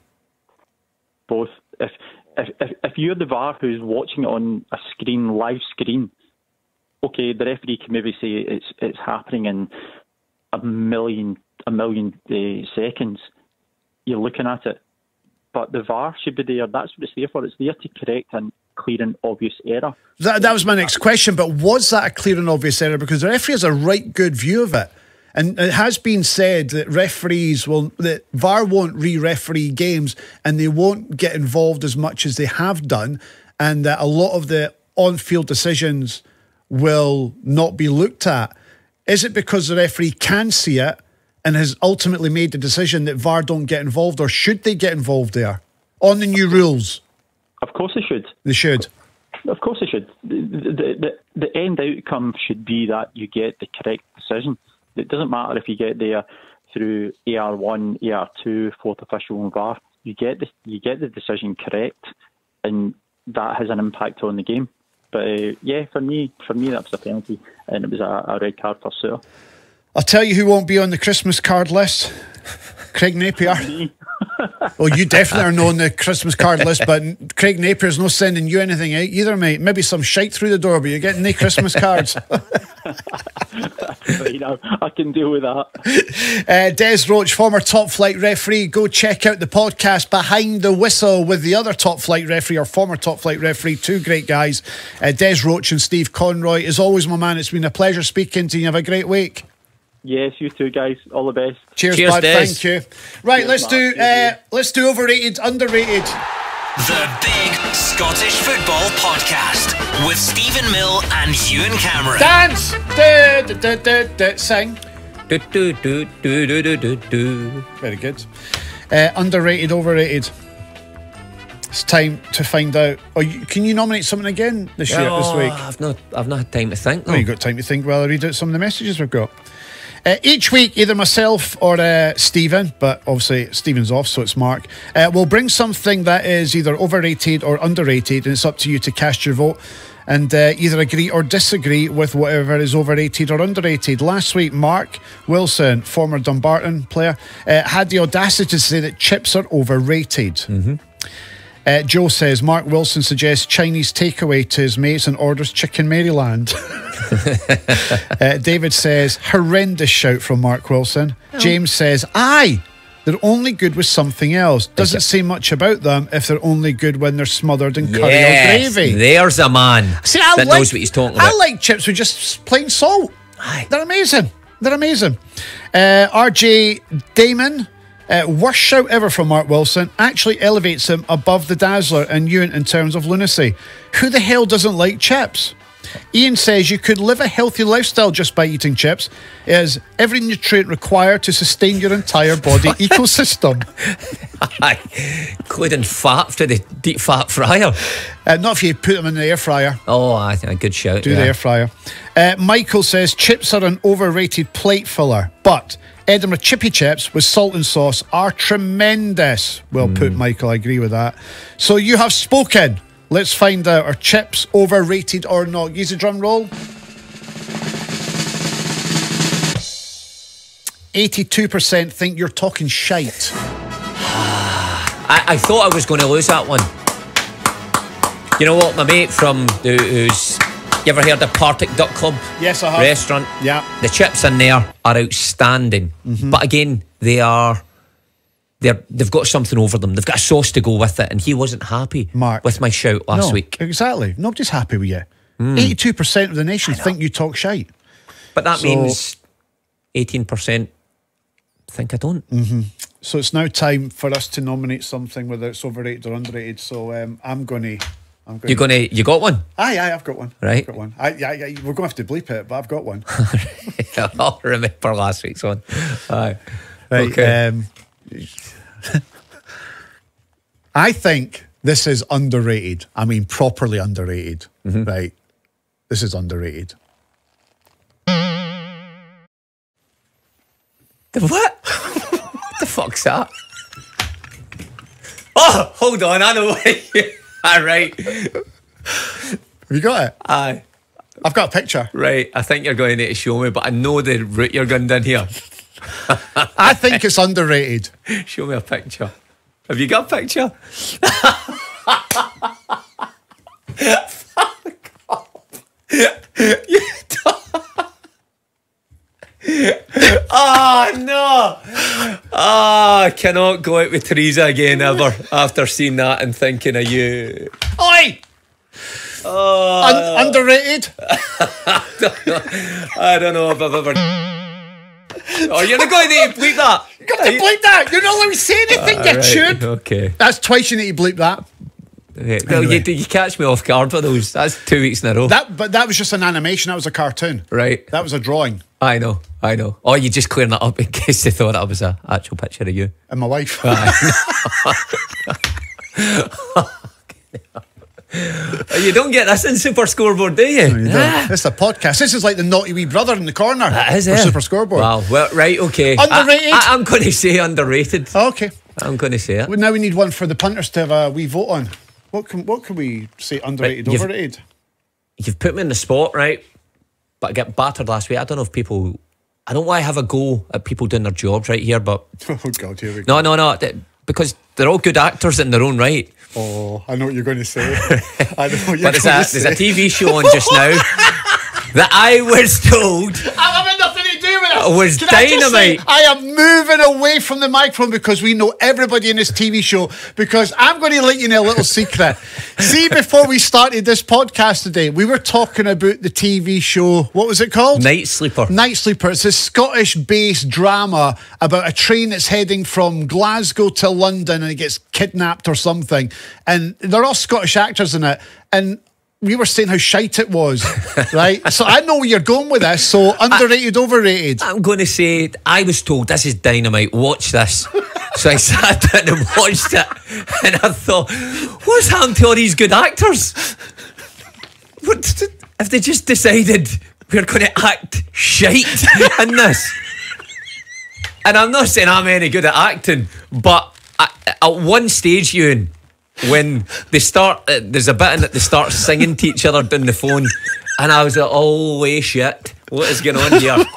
If you're the VAR who's watching it on a screen, live screen, okay, the referee can maybe say it's happening in a million seconds. You're looking at it, but the VAR should be there. That's what it's there for. It's there to correct a clear and obvious error. That was my next question. But was that a clear and obvious error? Because the referee has a right good view of it. And it has been said that that VAR won't re-referee games and they won't get involved as much as they have done, and that a lot of the on-field decisions will not be looked at. Is it because the referee can see it and has ultimately made the decision that VAR don't get involved, or should they get involved there on the new rules? Of course they should. They should. Of course they should. The end outcome should be that you get the correct decision. It doesn't matter if you get there through AR1, AR2, fourth official and VAR. You get the decision correct, and that has an impact on the game. But for me that was a penalty, and it was a red card for Suter. I'll tell you who won't be on the Christmas card list. Craig Napier. Well, you definitely are not on the Christmas card list, but Craig Napier's not sending you anything out either, mate. Maybe some shite through the door, but you're getting no Christmas cards. I can deal with that. Des Roache, former top flight referee. Go check out the podcast Behind the Whistle with the other top flight referee, or former top flight referee. Two great guys, Des Roache and Steve Conroy. As always, my man, it's been a pleasure speaking to you. Have a great week. Yes, you too, guys. All the best. Cheers, bud. Des. Thank you. Right, let's do overrated, underrated. The Big Scottish Football Podcast with Stephen Mill and Ewen Cameron. Dance! Sing. Very good. Underrated, overrated. It's time to find out. Can you nominate something again this week? I've not had time to think. You've got time to think while I read out some of the messages we've got. Each week, either myself or Stephen, but obviously Stephen's off, so it's Mark, will bring something that is either overrated or underrated, and it's up to you to cast your vote and either agree or disagree with whatever is overrated or underrated. Last week, Mark Wilson, former Dumbarton player, had the audacity to say that chips are overrated. Joe says Mark Wilson suggests Chinese takeaway to his mates and orders Chicken Maryland. David says horrendous shout from Mark Wilson. James says aye, they're only good with something else. Doesn't say much about them if they're only good when they're smothered in curry or gravy. There's a man that knows what he's talking about. I like chips with just plain salt. Aye. They're amazing. RJ Damon, worst shout ever from Mark Wilson, actually elevates him above the Dazzler and Ewan in terms of lunacy. Who the hell doesn't like chips? Ian says you could live a healthy lifestyle just by eating chips. It has every nutrient required to sustain your entire body ecosystem. Including fat for the deep fat fryer. Not if you put them in the air fryer. Oh, I think a good shout. Do the air fryer. Michael says chips are an overrated plate filler, but Edinburgh chippy chips with salt and sauce are tremendous. Well put, Michael. I agree with that. So you have spoken. Let's find out, are chips overrated or not? Use a drum roll. 82% think you're talking shite. I thought I was going to lose that one. You know what, my mate from who's... You ever heard of Partick.com? Yes, I have. Restaurant. Yeah. The chips in there are outstanding. But again, they've got something over them. They've got a sauce to go with it, and he wasn't happy with my shout last week. Exactly. Nobody's happy with you. 82% of the nation think you talk shite. But that means 18% think I don't. So it's now time for us to nominate something, whether it's overrated or underrated. So I'm going to... You got one? Aye, I've got one. Right. I've got one. We're going to have to bleep it, but I've got one. I'll remember last week's one. Aye. Right, okay. I think this is underrated. I mean, properly underrated. Right. This is underrated. The what? What the fuck's that? Oh, hold on. I know what you... All right. Have you got it? Aye. I've got a picture. Right. I think you're going to need to show me, but I know the route you're going down here. I think it's underrated. Show me a picture. Have you got a picture? Fuck off. Oh no! I cannot go out with Teresa again ever after seeing that and thinking of you. Oi! Underrated? I don't know if I've ever. Oh, you're not going to bleep that. You got to bleep that. You're not allowed to say anything, you tube. Okay. That's twice you need to bleep that. Okay. Well, Anyway. you catch me off guard for those. That's 2 weeks in a row. But that was just an animation. That was a cartoon. Right. That was a drawing. I know. Oh, you just clearing that up in case they thought that was an actual picture of you. And my wife. You don't get this in Super Scoreboard, do you? No, you don't. It's a podcast. This is like the naughty wee brother in the corner. That is for it. Super Scoreboard. Wow. Well, right, okay. Underrated? I'm going to say underrated. Okay. I'm going to say it. Well, now we need one for the punters to have a wee vote on. What can we say? Underrated, Right, overrated? You've put me in the spot, right? But I get battered last week. I don't know if people... I don't want to have a go at people doing their jobs right here, but... Oh, God, here we go. No. Because they're all good actors in their own right. Oh, I know what you're going to say. I know what you're But going to say. there's a TV show on just now that I was told I'm having nothing to do with it. was Can I just say, dynamite. I am moving away from the microphone because we know everybody in this TV show. Because I'm going to let you know a little secret. See, before we started this podcast today, we were talking about the TV show. What was it called? Night Sleeper. Night Sleeper. It's a Scottish-based drama about a train that's heading from Glasgow to London and it gets kidnapped or something. And they're all Scottish actors in it. And we were saying how shite it was, right? So I know where you're going with this. So underrated, overrated. I'm going to say, I was told this is dynamite, watch this. So I sat down and watched it, and I thought, what's happened to all these good actors? What if they just decided we're going to act shite in this? And I'm not saying I'm any good at acting, but at one stage, Ewan, when they start, there's a bit in it, they start singing to each other down the phone, and I was like, holy shit, what is going on here?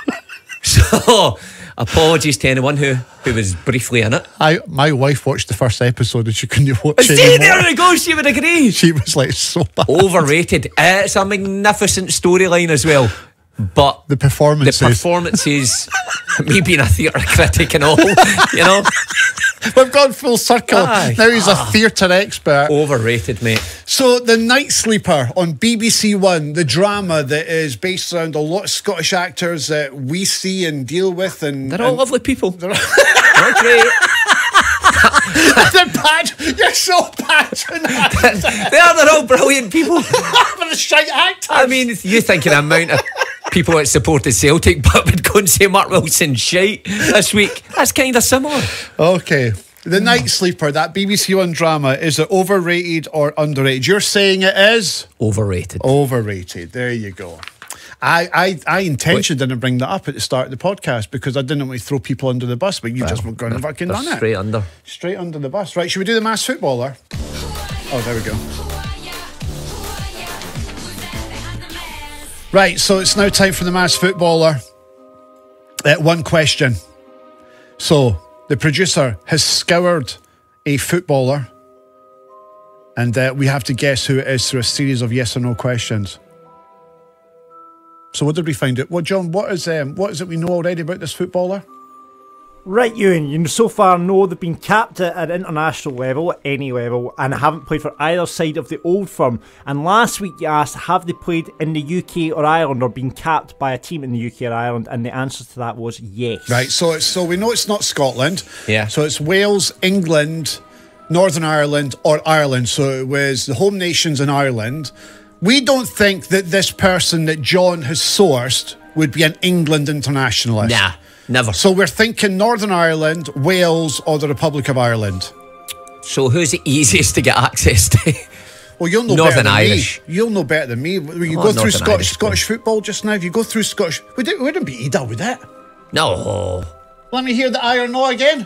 So, apologies to anyone who was briefly in it. My wife watched the first episode and she couldn't watch it See, anymore. there we go, she would agree. She was like, so bad. Overrated. It's a magnificent storyline as well. But The performances. me being a theatre critic and all, you know, We've gone full circle. Aye. Now he's a theatre expert. overrated, mate. So, The Night Sleeper on BBC One, the drama that is based around a lot of Scottish actors that we see and deal with. And They're all lovely people. They're great. You're so patronising. They're all brilliant people. For the shite actors. I mean, you thinking the amount of people that supported Celtic but would go and say Mark Wilson shite this week. That's kind of similar. Okay. The Night Sleeper, that BBC One drama, is it overrated or underrated? You're saying it is? Overrated. Overrated. There you go. I intentionally didn't bring that up at the start of the podcast because I didn't want to throw people under the bus, but you just were going to fucking They're done it. straight under. Straight under the bus. Right, should we do the mass footballer? Oh, there we go. Right, so it's now time for the mass footballer. One question. So, the producer has scoured a footballer and we have to guess who it is through a series of yes or no questions. So what did we find out? Well, John, what is it we know already about this footballer? Right, Ewan, you so far know they've been capped at an international level, any level, and haven't played for either side of the old firm. And last week you asked, have they played in the UK or Ireland or been capped by a team in the UK or Ireland? And the answer to that was yes. Right, so we know it's not Scotland. Yeah. So it's Wales, England, Northern Ireland or Ireland. So it was the home nations in Ireland. We don't think that this person that John has sourced would be an England internationalist. Nah, never. So we're thinking Northern Ireland, Wales or the Republic of Ireland. So who's the easiest to get access to? Well, you'll know Northern better than Irish. me. You'll know better than me. You go through Northern Irish, Scottish football just now. If you go through Scottish... It wouldn't be Ida, would it? No. Let me hear the aye or no again.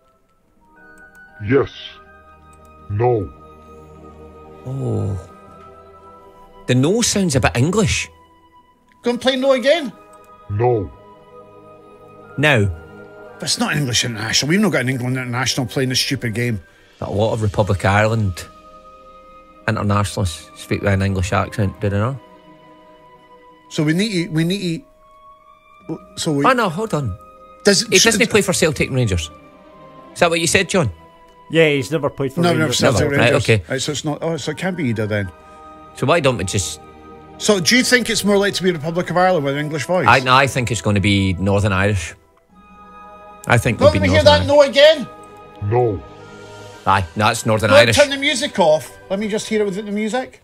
Yes. No. Oh. The no sounds a bit English. Go and play no again. No. Now. But it's not English international. We've not got an England international playing this stupid game. But a lot of Republic of Ireland internationalists speak with an English accent, do they not? So we need to. So we. Oh no, hold on. He doesn't play for Celtic and Rangers. Is that what you said, John? Yeah, he's never played for Rangers. Never Celtic Rangers. Right, okay. Right, so it's not. Oh, so it can't be either then. So why don't we just? So do you think it's more likely to be Republic of Ireland with an English voice? I think it's going to be Northern Irish. I think Let me hear that no again. No. Aye, that's Northern Don't Irish. turn the music off. Let me just hear it without the music.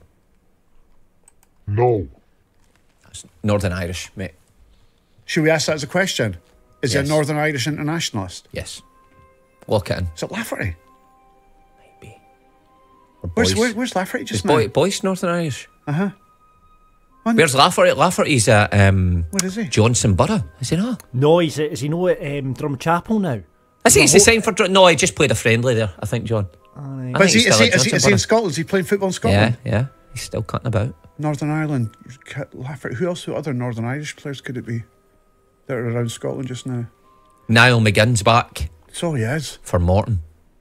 No. That's Northern Irish, mate. Should we ask that as a question? Is he a Yes. Northern Irish internationalist? Yes. Lock it in. Is it Lafferty? Maybe. Or Boyce. Where's Lafferty just now? Boyce, Northern Irish. Uh-huh. Where's Lafferty? Lafferty's at What is he? Johnson Borough, is he not? No, is he not at Drumchapel now? Is he? He's the same for... No, he just played a friendly there, I think, John. I But think is he's still at Johnson he in Borough. Scotland? Is he playing football in Scotland? Yeah. He's still cutting about. Northern Ireland. Lafferty. Who other Northern Irish players could it be that are around Scotland just now? Niall McGinn's back So he is. for Morton.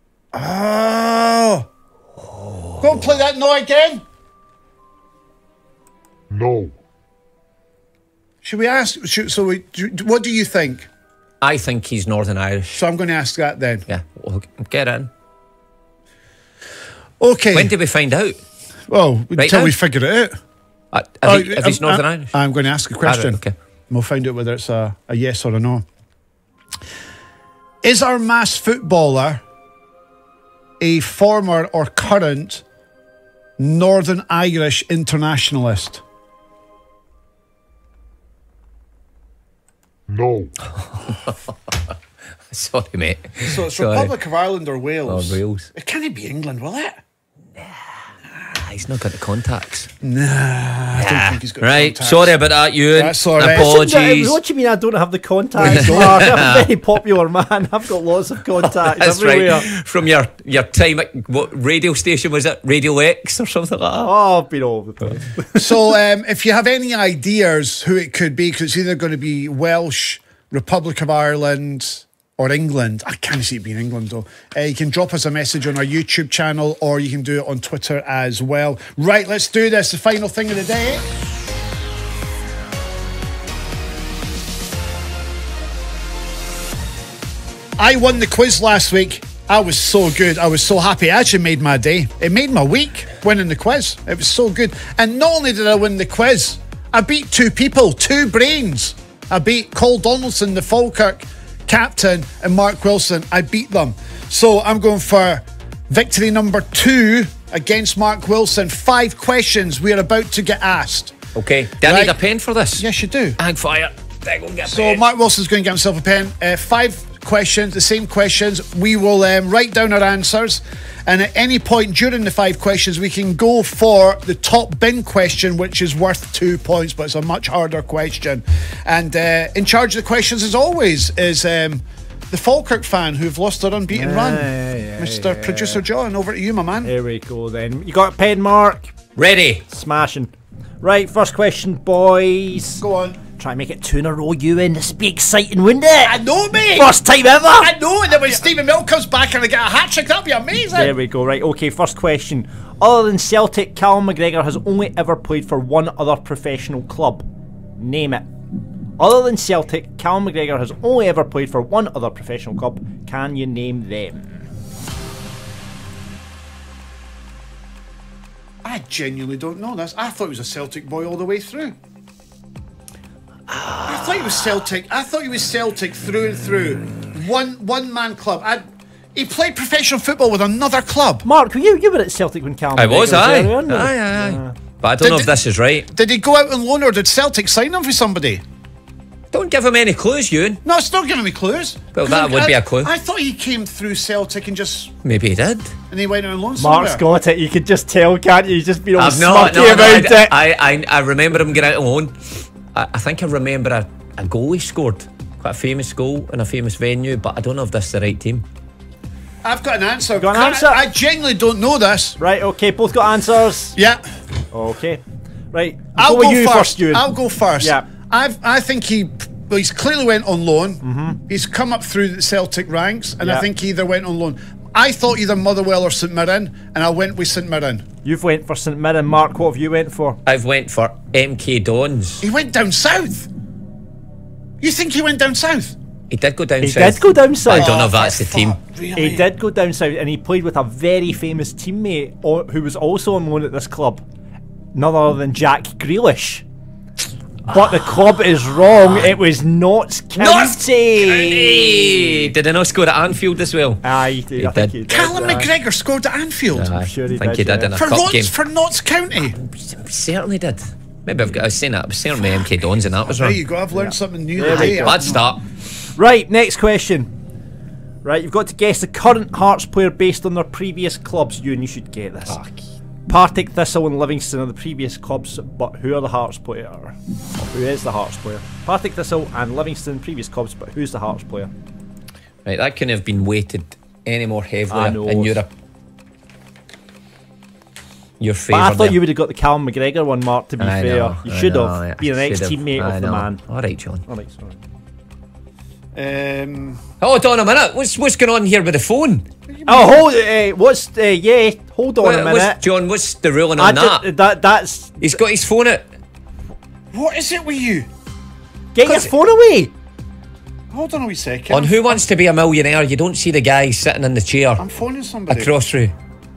Oh! Go and play that no again. No. Should we ask? What do you think? I think he's Northern Irish. So I'm going to ask that then. Yeah, well, get in. Okay. When did we find out? Well, Right until now? we figure it out. If he's Northern Irish? I'm going to ask a question. Ah, right, okay. We'll find out whether it's a yes or a no. Is our mass footballer a former or current Northern Irish internationalist? No. Sorry, mate. So it's Sorry. Republic of Ireland or Wales? Oh, Wales. It can't be England, will it? He's not got the contacts. I don't think he's got the Right, contacts. sorry about that, Ewan. That's all right. Apologies. What do you mean I don't have the contacts, Mark? I'm a very popular man. I've got lots of contacts That's everywhere. right. From your time at what radio station was it? Radio X or something like that? Oh, I've been all over the place. So if you have any ideas who it could be, because it's either going to be Welsh, Republic of Ireland, or England. I can't see it being England though. You can drop us a message on our YouTube channel, or you can do it on Twitter as well. Right, let's do this. The final thing of the day. I won the quiz last week. I was so good. I was so happy. It actually made my day. It made my week, winning the quiz. It was so good. And not only did I win the quiz, I beat two people, two brains. I beat Cole Donaldson, the Falkirk captain, and Mark Wilson. I beat them. So I'm going for victory number 2 against Mark Wilson. 5 questions we are about to get asked. Okay. Do I need a pen for this? Yes, you do. Hang fire. There, go and get a So pen. Mark Wilson's going to get himself a pen. 5 questions, the same questions. We will write down our answers, and at any point during the 5 questions we can go for the top bin question, which is worth 2 points, but it's a much harder question. And in charge of the questions as always is the Falkirk fan who've lost their unbeaten run, Mr. Producer John. Over to you, my man. Here we go then. You got a pen, Mark? Ready. Smashing. Right, first question, boys. Go on. Try and make it 2 in a row, Ewan. This will be exciting, wouldn't it? I know, mate. First time ever. I know, and then when Stephen Mill comes back and I get a hat trick, that'll be amazing. There we go. Right, okay, first question. Other than Celtic, Callum McGregor has only ever played for one other professional club. Name it. Other than Celtic, Callum McGregor has only ever played for one other professional club. Can you name them? I genuinely don't know this. I thought he was a Celtic boy all the way through. I thought he was Celtic. I thought he was Celtic through and through. One man club. He played professional football with another club. Mark, you were at Celtic when Callum I McGregor was, there, aye. weren't you? Aye. But I don't know if this is right. Did he go out on loan, or did Celtic sign him for somebody? Don't give him any clues, Ewan. No, it's not giving me clues. Well, that would be a clue. I thought he came through Celtic and just... Maybe he did. And he went out on loan Mark's somewhere. got it. You could just tell, can't you? He's just been all I've not. smirky about it. I remember him getting out alone. I think I remember a goal he scored. Quite a famous goal in a famous venue, but I don't know if this is the right team. I've got an answer. Got an answer? I genuinely don't know this. Right, okay, both got answers. Yeah. Okay. Right, I'll go with go you first. Ewan. I'll go first. Yeah. I think he he's clearly went on loan. He's come up through the Celtic ranks, and I think he either went on loan. I thought either Motherwell or St Mirren, and I went with St Mirren. You've went for St Mirren. Mark, what have you went for? I've went for MK Dons. He went down south. You think he went down south? He did go down south. He did go down south. I don't know if that's the team. Really? He did go down south, and he played with a very famous teammate who was also on loan at this club. None other than Jack Grealish. But the club is wrong. It was Notts County. Did he not score at Anfield as well? Aye, he did. I think he did. Callum McGregor scored at Anfield. I'm sure he I think did. he did in a For cup game. For Notts County. Certainly did. Maybe I was saying that. I was saying my MK Dons and that was There wrong. you go. I've learned something new There we today. go. Bad start. Right, next question. Right, you've got to guess the current Hearts player based on their previous clubs. You should get this. Partick Thistle and Livingston are the previous clubs, but who are the Hearts player? Or who is the Hearts player? Partick Thistle and Livingston, previous clubs, but who's the Hearts player? Right, that couldn't have been weighted any more heavily in Europe. Your favour. But I thought you would have got the Callum McGregor one, Mark, to be fair. You should have been an ex-teammate of the man. Alright, John. Alright, sorry. Hold on a minute. What's going on here with the phone? Oh, hold hold on a minute. John, what's the ruling on that? That's... He's got his phone out. What is it with you? Get your phone away! Hold on a wee second. On Who Wants to Be a Millionaire, you don't see the guy sitting in the chair I'm phoning somebody. across through.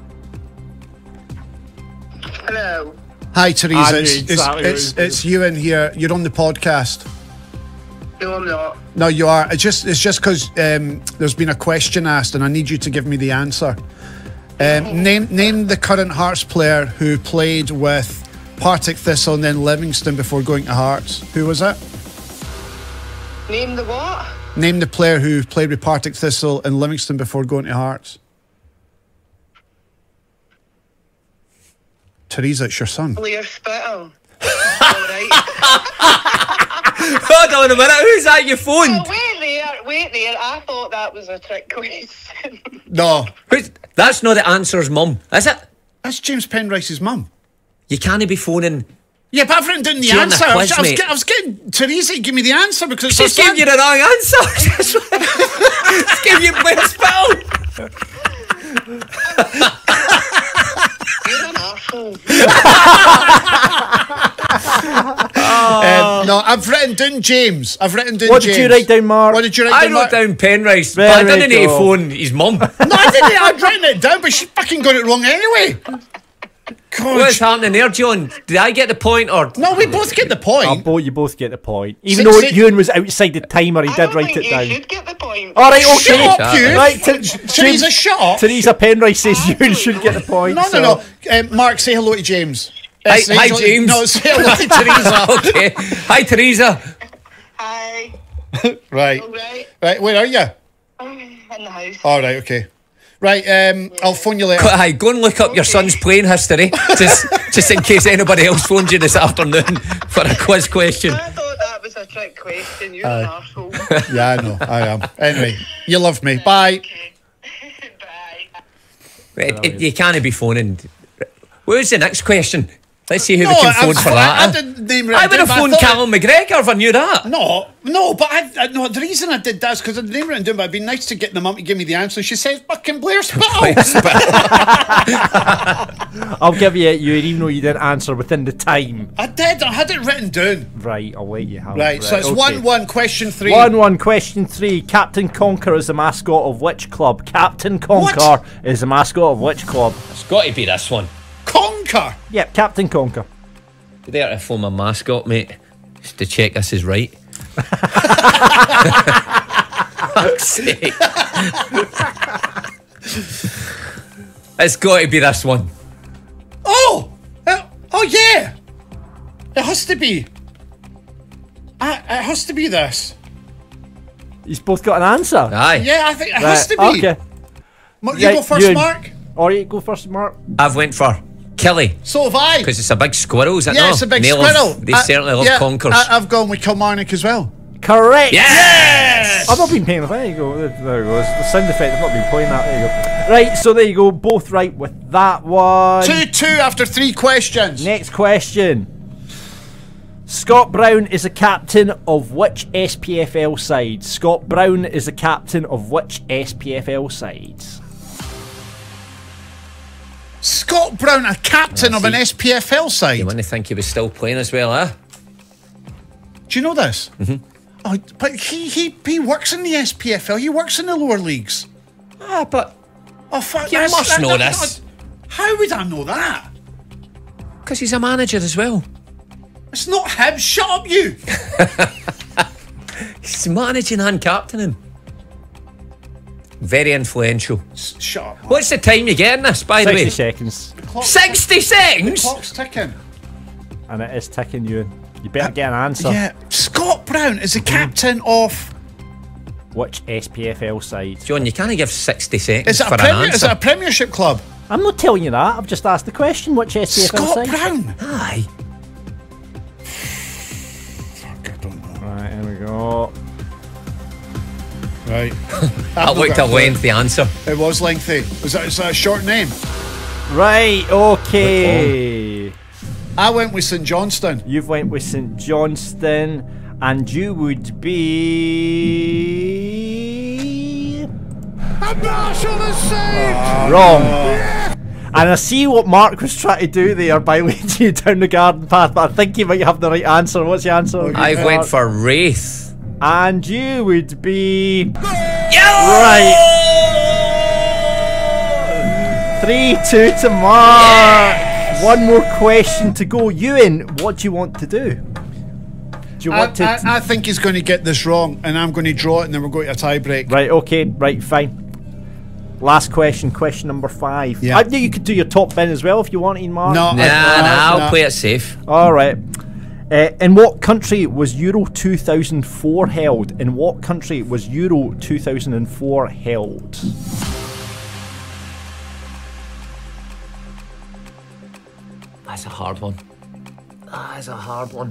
Hello. Hi, Teresa. I knew exactly what he It's Ewan here. You're on the podcast. No, I'm not. No, you are. It's just because there's been a question asked, and I need you to give me the answer. Name the current Hearts player who played with Partick Thistle and then Livingston before going to Hearts. Who was it? Name the what? Name the player who played with Partick Thistle and Livingston before going to Hearts. Teresa, it's your son. Blair Spittle. Alright. Hold on a minute, who's that you phoned? Oh, wait there. I thought that was a trick question. No. That's not the answer's mum, is it? That's James Penrice's mum. You can't be phoning. Yeah, but I've written down the You're on the answer. quiz, I mate. was getting Teresa to give me the answer because She's gave you the wrong answer. She's gave you Blair Spittle. You're an arsehole. No, I've written down James. What James. did you write down, Mark? What did you write I down, wrote Mark? down Penrice, but There I we didn't need to go. phone his mum. No, I didn't. I'd written it down, but she fucking got it wrong anyway. God. What's happening there, John? Did I get the point or? No, we both get the point. You both get the point. Even though Ewan was outside the timer, he I did don't write think it down. you should get the point. Alright, okay. Shut up, you. Right, Teresa, shut up. Teresa Penrice says Ewan should get the point. No. Mark, say hello to James. Hi, Say James. No, say hello to Teresa. Okay. Hi, Teresa. Hi. Right. Alright. Right, where are you? In the house. All right, okay. Right, I'll phone you later. Hi, go and look up your son's playing history, just in case anybody else phones you this afternoon for a quiz question. I thought that was a trick question. You're an arsehole. Yeah, I know, I am. Anyway, you love me. Bye. Okay. Bye. You can't be phoning. Where's the next question? Let's see who we No, can phone for I that. didn't name it. I would have phoned Callum McGregor if I knew that. No, but no. The reason I did that is because I didn't written down. But it'd be nice to get the mum to give me the answer. She says, "Fucking Blair Spittle." I'll give you even though you didn't answer within the time. I did. I had it written down. Right, I'll let you have it. Right, so it's 1-1. Question 3. 1-1. Question 3. Captain Conker is the mascot of which club? Captain Conker is the mascot of which club? It's got to be this one. Conker. Yep, Captain Conker. Be there to phone my mascot, mate, just to check this is right. Fuck's sake. It's got to be this one. Oh yeah. It has to be. It has to be this. You've both got an answer. Aye. Yeah, I think it has to be. Okay. You go first, Mark. Or you go first, Mark. I've went for Killy. So have I. Because it's a big squirrel, is it? Yeah, it's a big squirrel. They certainly love conkers. I've gone with Kilmarnock as well. Correct. Yes! I've not been paying. There you go. There it goes. The sound effect. I've not been playing that. There you go. Right. So there you go. Both right with that one. 2-2 after 3 questions. Next question. Scott Brown is a captain of which SPFL side? Scott Brown is a captain of which SPFL side? Scott Brown, a captain of an SPFL side? You want to think he was still playing as well, huh? Do you know this? Mm-hmm. Oh, but he works in the SPFL. He works in the lower leagues. Ah, but... Oh, fuck. You must know this. How would I know that? Because he's a manager as well. It's not him. Shut up, you. He's managing and captaining. Very influential. Shut up. Man. What's the time you get in this, by the way? 60 seconds. 60 seconds? The clock's ticking. And it is ticking, Ewan. You better get an answer. Yeah. Scott Brown is the captain of... Which SPFL side? John, you can't give 60 seconds Is it for an answer. Is it a Premiership club? I'm not telling you that. I've just asked the question. Which SPFL Scott side? Brown. Aye. Fuck, I don't know. Right, here we go. Right. That looked a lengthy answer. It was lengthy. Is that a short name? Right, okay. I went with St Johnstone. You've went with St Johnstone, and you would be... And Marshall is saved! Wrong. And I see what Mark was trying to do there by leading you down the garden path, but I think he might have the right answer. What's the answer? I went for Raith. And you would be... Right. 3-2 to Mark. Yes. One more question to go. Ewan, what do you want to do? Do you want to... I think he's going to get this wrong, and I'm going to draw it, and then we're going to a tie break. Right, okay, right, fine. Last question, question number 5. Yeah. I knew you could do your top bin as well if you want, Ian Mark. Nah, I'll play it safe. All right. In what country was Euro 2004 held? In what country was Euro 2004 held? That's a hard one. That's a hard one.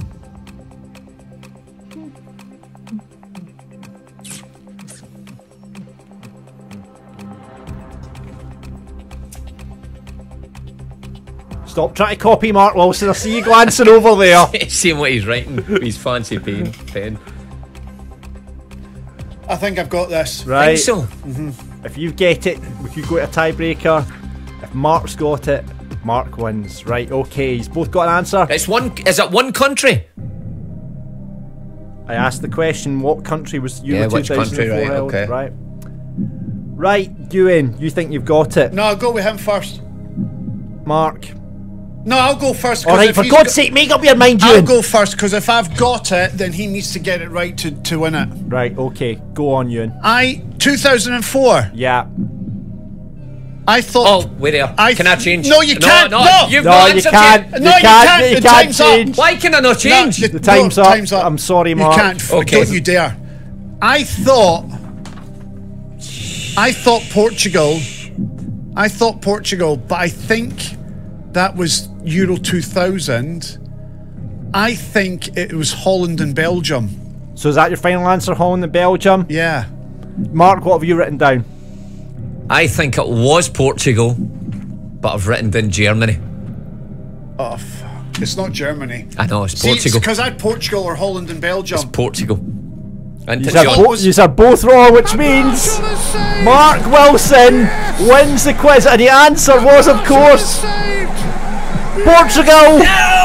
Stop trying to copy Mark Wilson. I see you glancing over there. Seeing what he's writing with his fancy pen. I think I've got this. Right. Think so? Mm-hmm. If you get it, we could go to a tiebreaker. If Mark's got it, Mark wins. Right, okay. He's both got an answer. It's one. Is it one country? I asked the question, what country was Euro 2004 country, right, held? okay. Right. Right, Ewan, you think you've got it? No, I'll go with him first. Mark. No, I'll go first. Alright, for God's sake, make up your mind, Ewan. I'll go first, because if I've got it, then he needs to get it right to win it. Right, okay. Go on, Ewan. 2004. Yeah. I thought... Oh, wait there. Can I change? No, you can't. No, You've no, got you answer can't. to- No, you can't. You The can't time's change. up. Why can I not change? The time's up. I'm sorry, Mark. You can't. Okay. Don't you dare. I thought Portugal. I thought Portugal, but I think that was Euro 2000. I think it was Holland and Belgium. So is that your final answer, Holland and Belgium? Yeah. Mark, what have you written down? I think it was Portugal, but I've written down Germany. Oh, fuck. It's not Germany. I know, it's See, Portugal. because I had Portugal or Holland and Belgium. It's Portugal. And You John, are both wrong, which means Mark Wilson wins the quiz, and the answer was, of course, Portugal.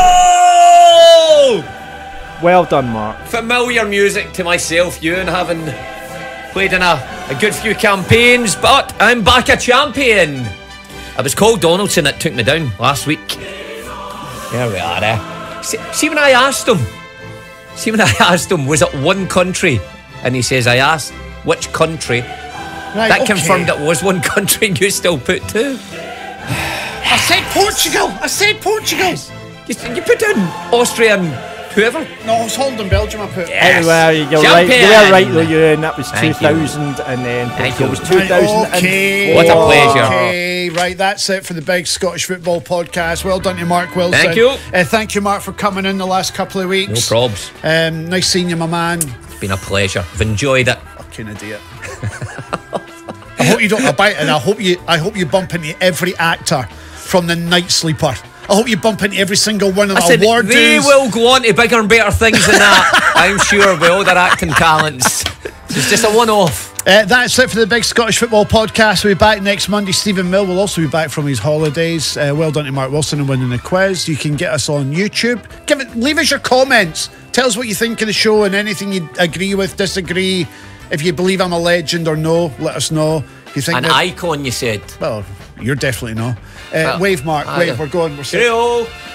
no! Well done, Mark. Familiar music to myself, Ewan, having played in a good few campaigns, but I'm back a champion. It was Cole Donaldson that took me down last week. There we are. See when I asked him, was it one country? And he says, I asked which country. Right, That okay. confirmed it was one country, and you still put two. I said Portugal. You put down Austria and whoever. No, it was Holland and Belgium I put. Yes. Anyway, you're right. You Champion. were right though, Ewan. That was Thank 2000, and then Thank Portugal you. was 2004. Okay. What a pleasure. Okay, right, that's it for the Big Scottish Football Podcast. Well done to Mark Wilson. Thank you. Thank you, Mark, for coming in the last couple of No weeks. probs. Nice seeing you, my man. It's been a pleasure. I've enjoyed it. Fucking idiot. I hope you don't bite, and I hope you bump into every actor from The Night Sleeper. I hope you bump into every single one of the Listen, award they dues. will go on to bigger and better things than that. I'm sure with all their acting talents. It's just a one-off. That's it for the Big Scottish Football Podcast. We'll be back next Monday. Stephen Mill will also be back from his holidays. Well done to Mark Wilson and winning the quiz. You can get us on YouTube. Leave us your comments. Tell us what you think of the show and anything you agree with, disagree. If you believe I'm a legend or no, let us know. If you think An icon, you said. Well, you're definitely no. Wave, Mark. Wave. We're going. We're Cheerio.